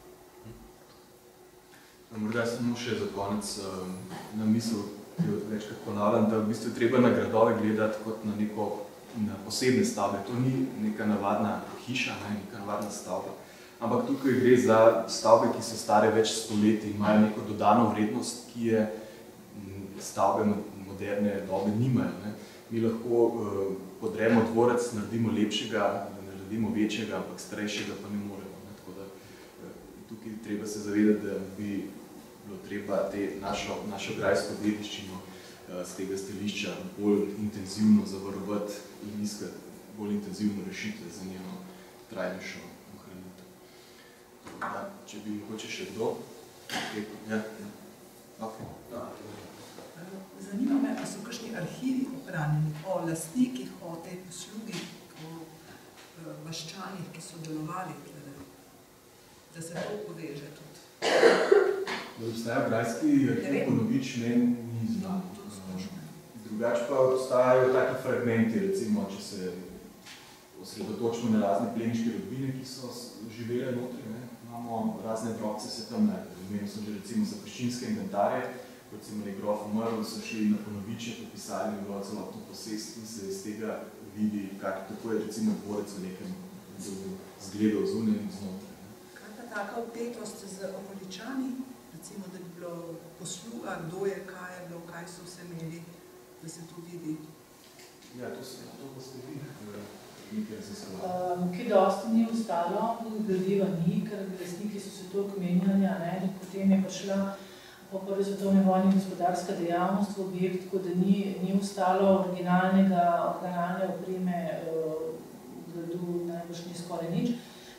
[SPEAKER 1] Morda samo še za konec um, na misel, ki jo večkrat ponavljam, da v bistvu treba na gradove gledati kot na neko na posebne stavbe. To ni neka navadna hiša, ne, neka navadna stavba. Ampak tukaj gre za stavbe, ki so stare več stoletij, imajo neko dodano vrednost, ki je stavbe moderne dobe nimajo. Ne. Mi lahko uh, podremo dvorec, naredimo lepšega, naredimo večjega, ampak starejšega pa ne moremo. Ne. Tako da uh, tukaj treba se zavedati, da bi bilo treba te našo, našo grajsko dediščino z tega stališča bolj intenzivno zavarovati in iskati bolj intenzivno rešitve za njeno trajnejšo ohranitev. Ja, če bi mogoče še kdo? Ja, ja. Okay. Ja.
[SPEAKER 7] Zanima me, a so kakšni arhivi ohranjeni o lastnikih, o tej poslugi, o vaščanih, ki so delovali, da se to poveže tudi.
[SPEAKER 1] Da obstaja grajski arhiv Ponovič, ne, ni znano. Drugače pa obstajajo taki fragmenti, recimo, če se osredotočimo na razne plemiške rodbine, ki so živele notri, ne. Imamo razne drobce, se tam najde. Imeli so že recimo zapuščinske inventarje, kot se imeli grof umrl, so šli na Ponoviče, popisali njegovo celotno posest in se iz tega vidi, kako je recimo dvorec v nekem zgledu zunaj in znotraj.
[SPEAKER 7] Kaj pa taka vpetost z okoličani, recimo, da bi bilo posluha, kdo je, kaj je bilo, kaj so vse imeli, da se to vidi?
[SPEAKER 1] Ja, to se to boste vi, nekaj raziskali.
[SPEAKER 4] Um, kaj dosti ni ostalo, gradiva ni, ker lastniki so se toliko menjali, ne, potem je prišla po prvi svetovni vojni gospodarska dejavnost v objekt, tako da ni, ni ostalo originalnega, originalne opreme v gradu, najbrž ni skoraj nič.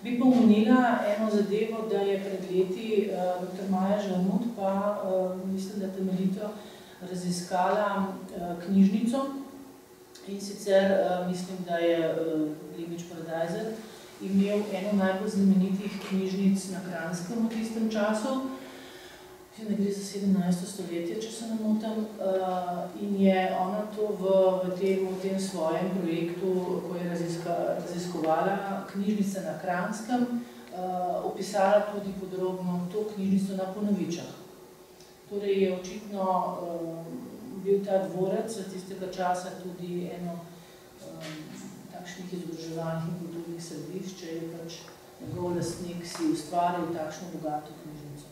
[SPEAKER 4] Bi pa omenila eno zadevo, da je pred leti uh, doktor Maja Žalmut pa, uh, mislim, da temeljito raziskala uh, knjižnico in sicer uh, mislim, da je uh, Limič Paradajzer imel eno najbolj znamenitih knjižnic na Kranjskem v tistem času. Mislim, da gre za sedemnajsto stoletje, če se ne motim, uh, in je ona to v, v, tem, v tem svojem projektu, ko je raziska, raziskovala knjižnice na Kranjskem, uh, opisala tudi podrobno to knjižnico na Ponovičah. Torej je očitno uh, bil ta dvorec za tistega časa tudi eno um, takšnih izobraževalnih in kulturnih središč, če je pač njegov lastnik si ustvaril takšno bogato knjižnico.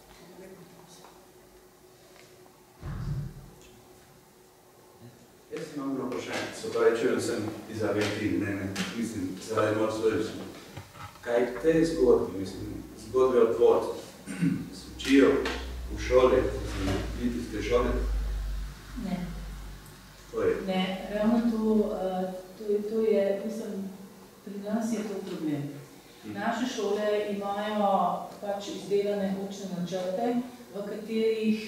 [SPEAKER 8] Jaz imam bilo vprašanje, se pravi, če sem iz Argentine, ne, ne, mislim, zaradi moja svojega. Kaj te zgodbe, mislim, zgodbe o dvorcu, se učijo v šoli, litijske šole?
[SPEAKER 4] Ne.
[SPEAKER 8] To je?
[SPEAKER 4] Ne, ravno to, to, to je, mislim, pri nas je to problem. Naše šole imajo pač izdelane učne načrte, v katerih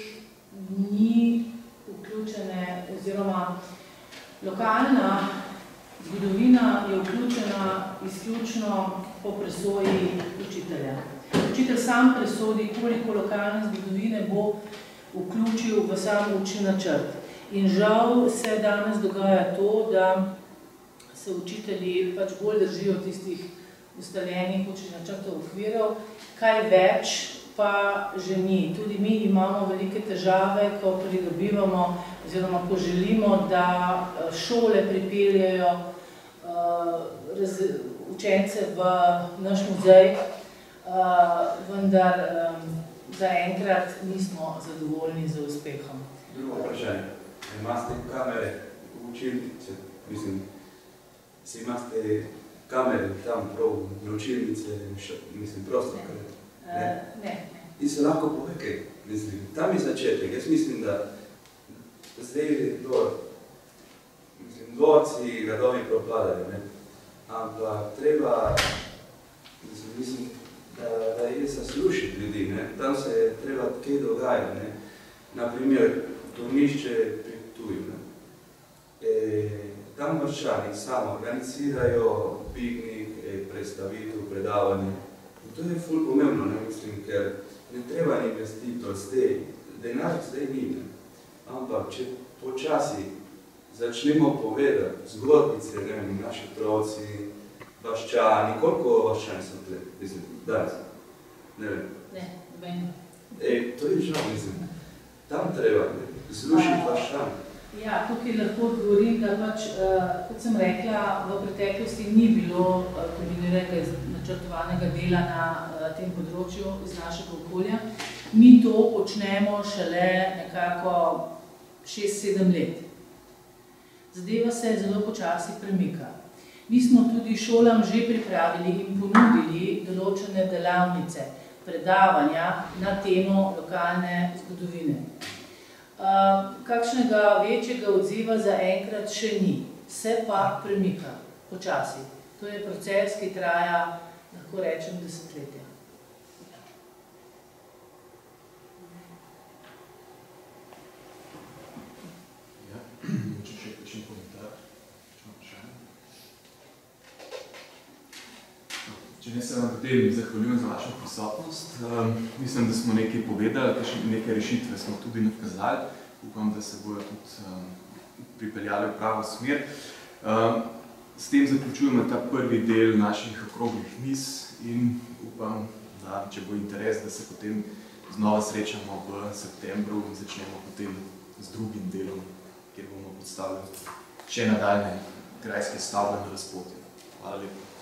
[SPEAKER 4] ni vključene, oziroma lokalna zgodovina je vključena izključno po presoji učitelja. Učitelj sam presodi, koliko lokalne zgodovine bo vključil v sam učni načrt. In žal se danes dogaja to, da se učitelji pač bolj držijo tistih ustaljenih učnih načrtov okvirov, kaj več pa že ni. Tudi mi imamo velike težave, ko pridobivamo oziroma ko želimo, da šole pripeljajo uh, učence v naš muzej, uh, vendar um, zaenkrat nismo zadovoljni z uspehom.
[SPEAKER 8] Drugo vprašanje. Imate kamere v učilnice, mislim, si imate kamere tam prav na učilnice, mislim, prosto kar?
[SPEAKER 4] Ne. Uh, ne.
[SPEAKER 8] In se lahko pove kaj, mislim, tam je začetek. Jaz mislim, da zdaj dvor, mislim, dvorci, gradovi propadajo, ne? Ampak treba, mislim, mislim da, da je zaslušiti ljudi, ne? Tam se treba kaj dogajati, ne? Naprimer, turnišče pri Ptuju, ne? E, tam Vaščani samo organizirajo piknik, e, predstavitev, predavanje. To je ful pomembno, ne mislim, ker ne treba investitor zdaj, denar zdaj ni, ne. Ampak, če počasi začnemo povedati zgodbice, ne vem, naši otroci, Vaščani, koliko Vaščani so tle, mislim, danes, ne vem.
[SPEAKER 4] Ne, vem.
[SPEAKER 8] E, to je žal, mislim, tam treba, ne, zlušiti Vaščani.
[SPEAKER 4] Ja, tukaj lahko odgovorim, da pač, kot sem rekla, v preteklosti ni bilo kombiniranega načrtovanega dela na tem področju iz našega okolja. Mi to počnemo šele nekako šest sedem let. Zadeva se zelo počasi premika. Mi smo tudi šolam že pripravili in ponudili določene delavnice, predavanja na temo lokalne zgodovine. Uh, kakšnega večjega odziva zaenkrat še ni, se pa premika počasi. To je proces, ki traja, lahko rečem, desetletja.
[SPEAKER 1] Ja, mogoče še kakšen komentar, kakšno vprašanje. Če ne se vam potem zahvaljujem za vašo prisotnost. Um, mislim, da smo nekaj povedali, neke rešitve smo tudi nakazali. Upam, da se bojo tudi um, pripeljali v pravo smer. Um, s tem zaključujemo ta prvi del naših okroglih miz in upam, da če bo interes, da se potem znova srečamo v septembru in začnemo potem z drugim delom, kjer bomo predstavljali še nadaljne grajske stavbe na razpotju. Hvala lepa.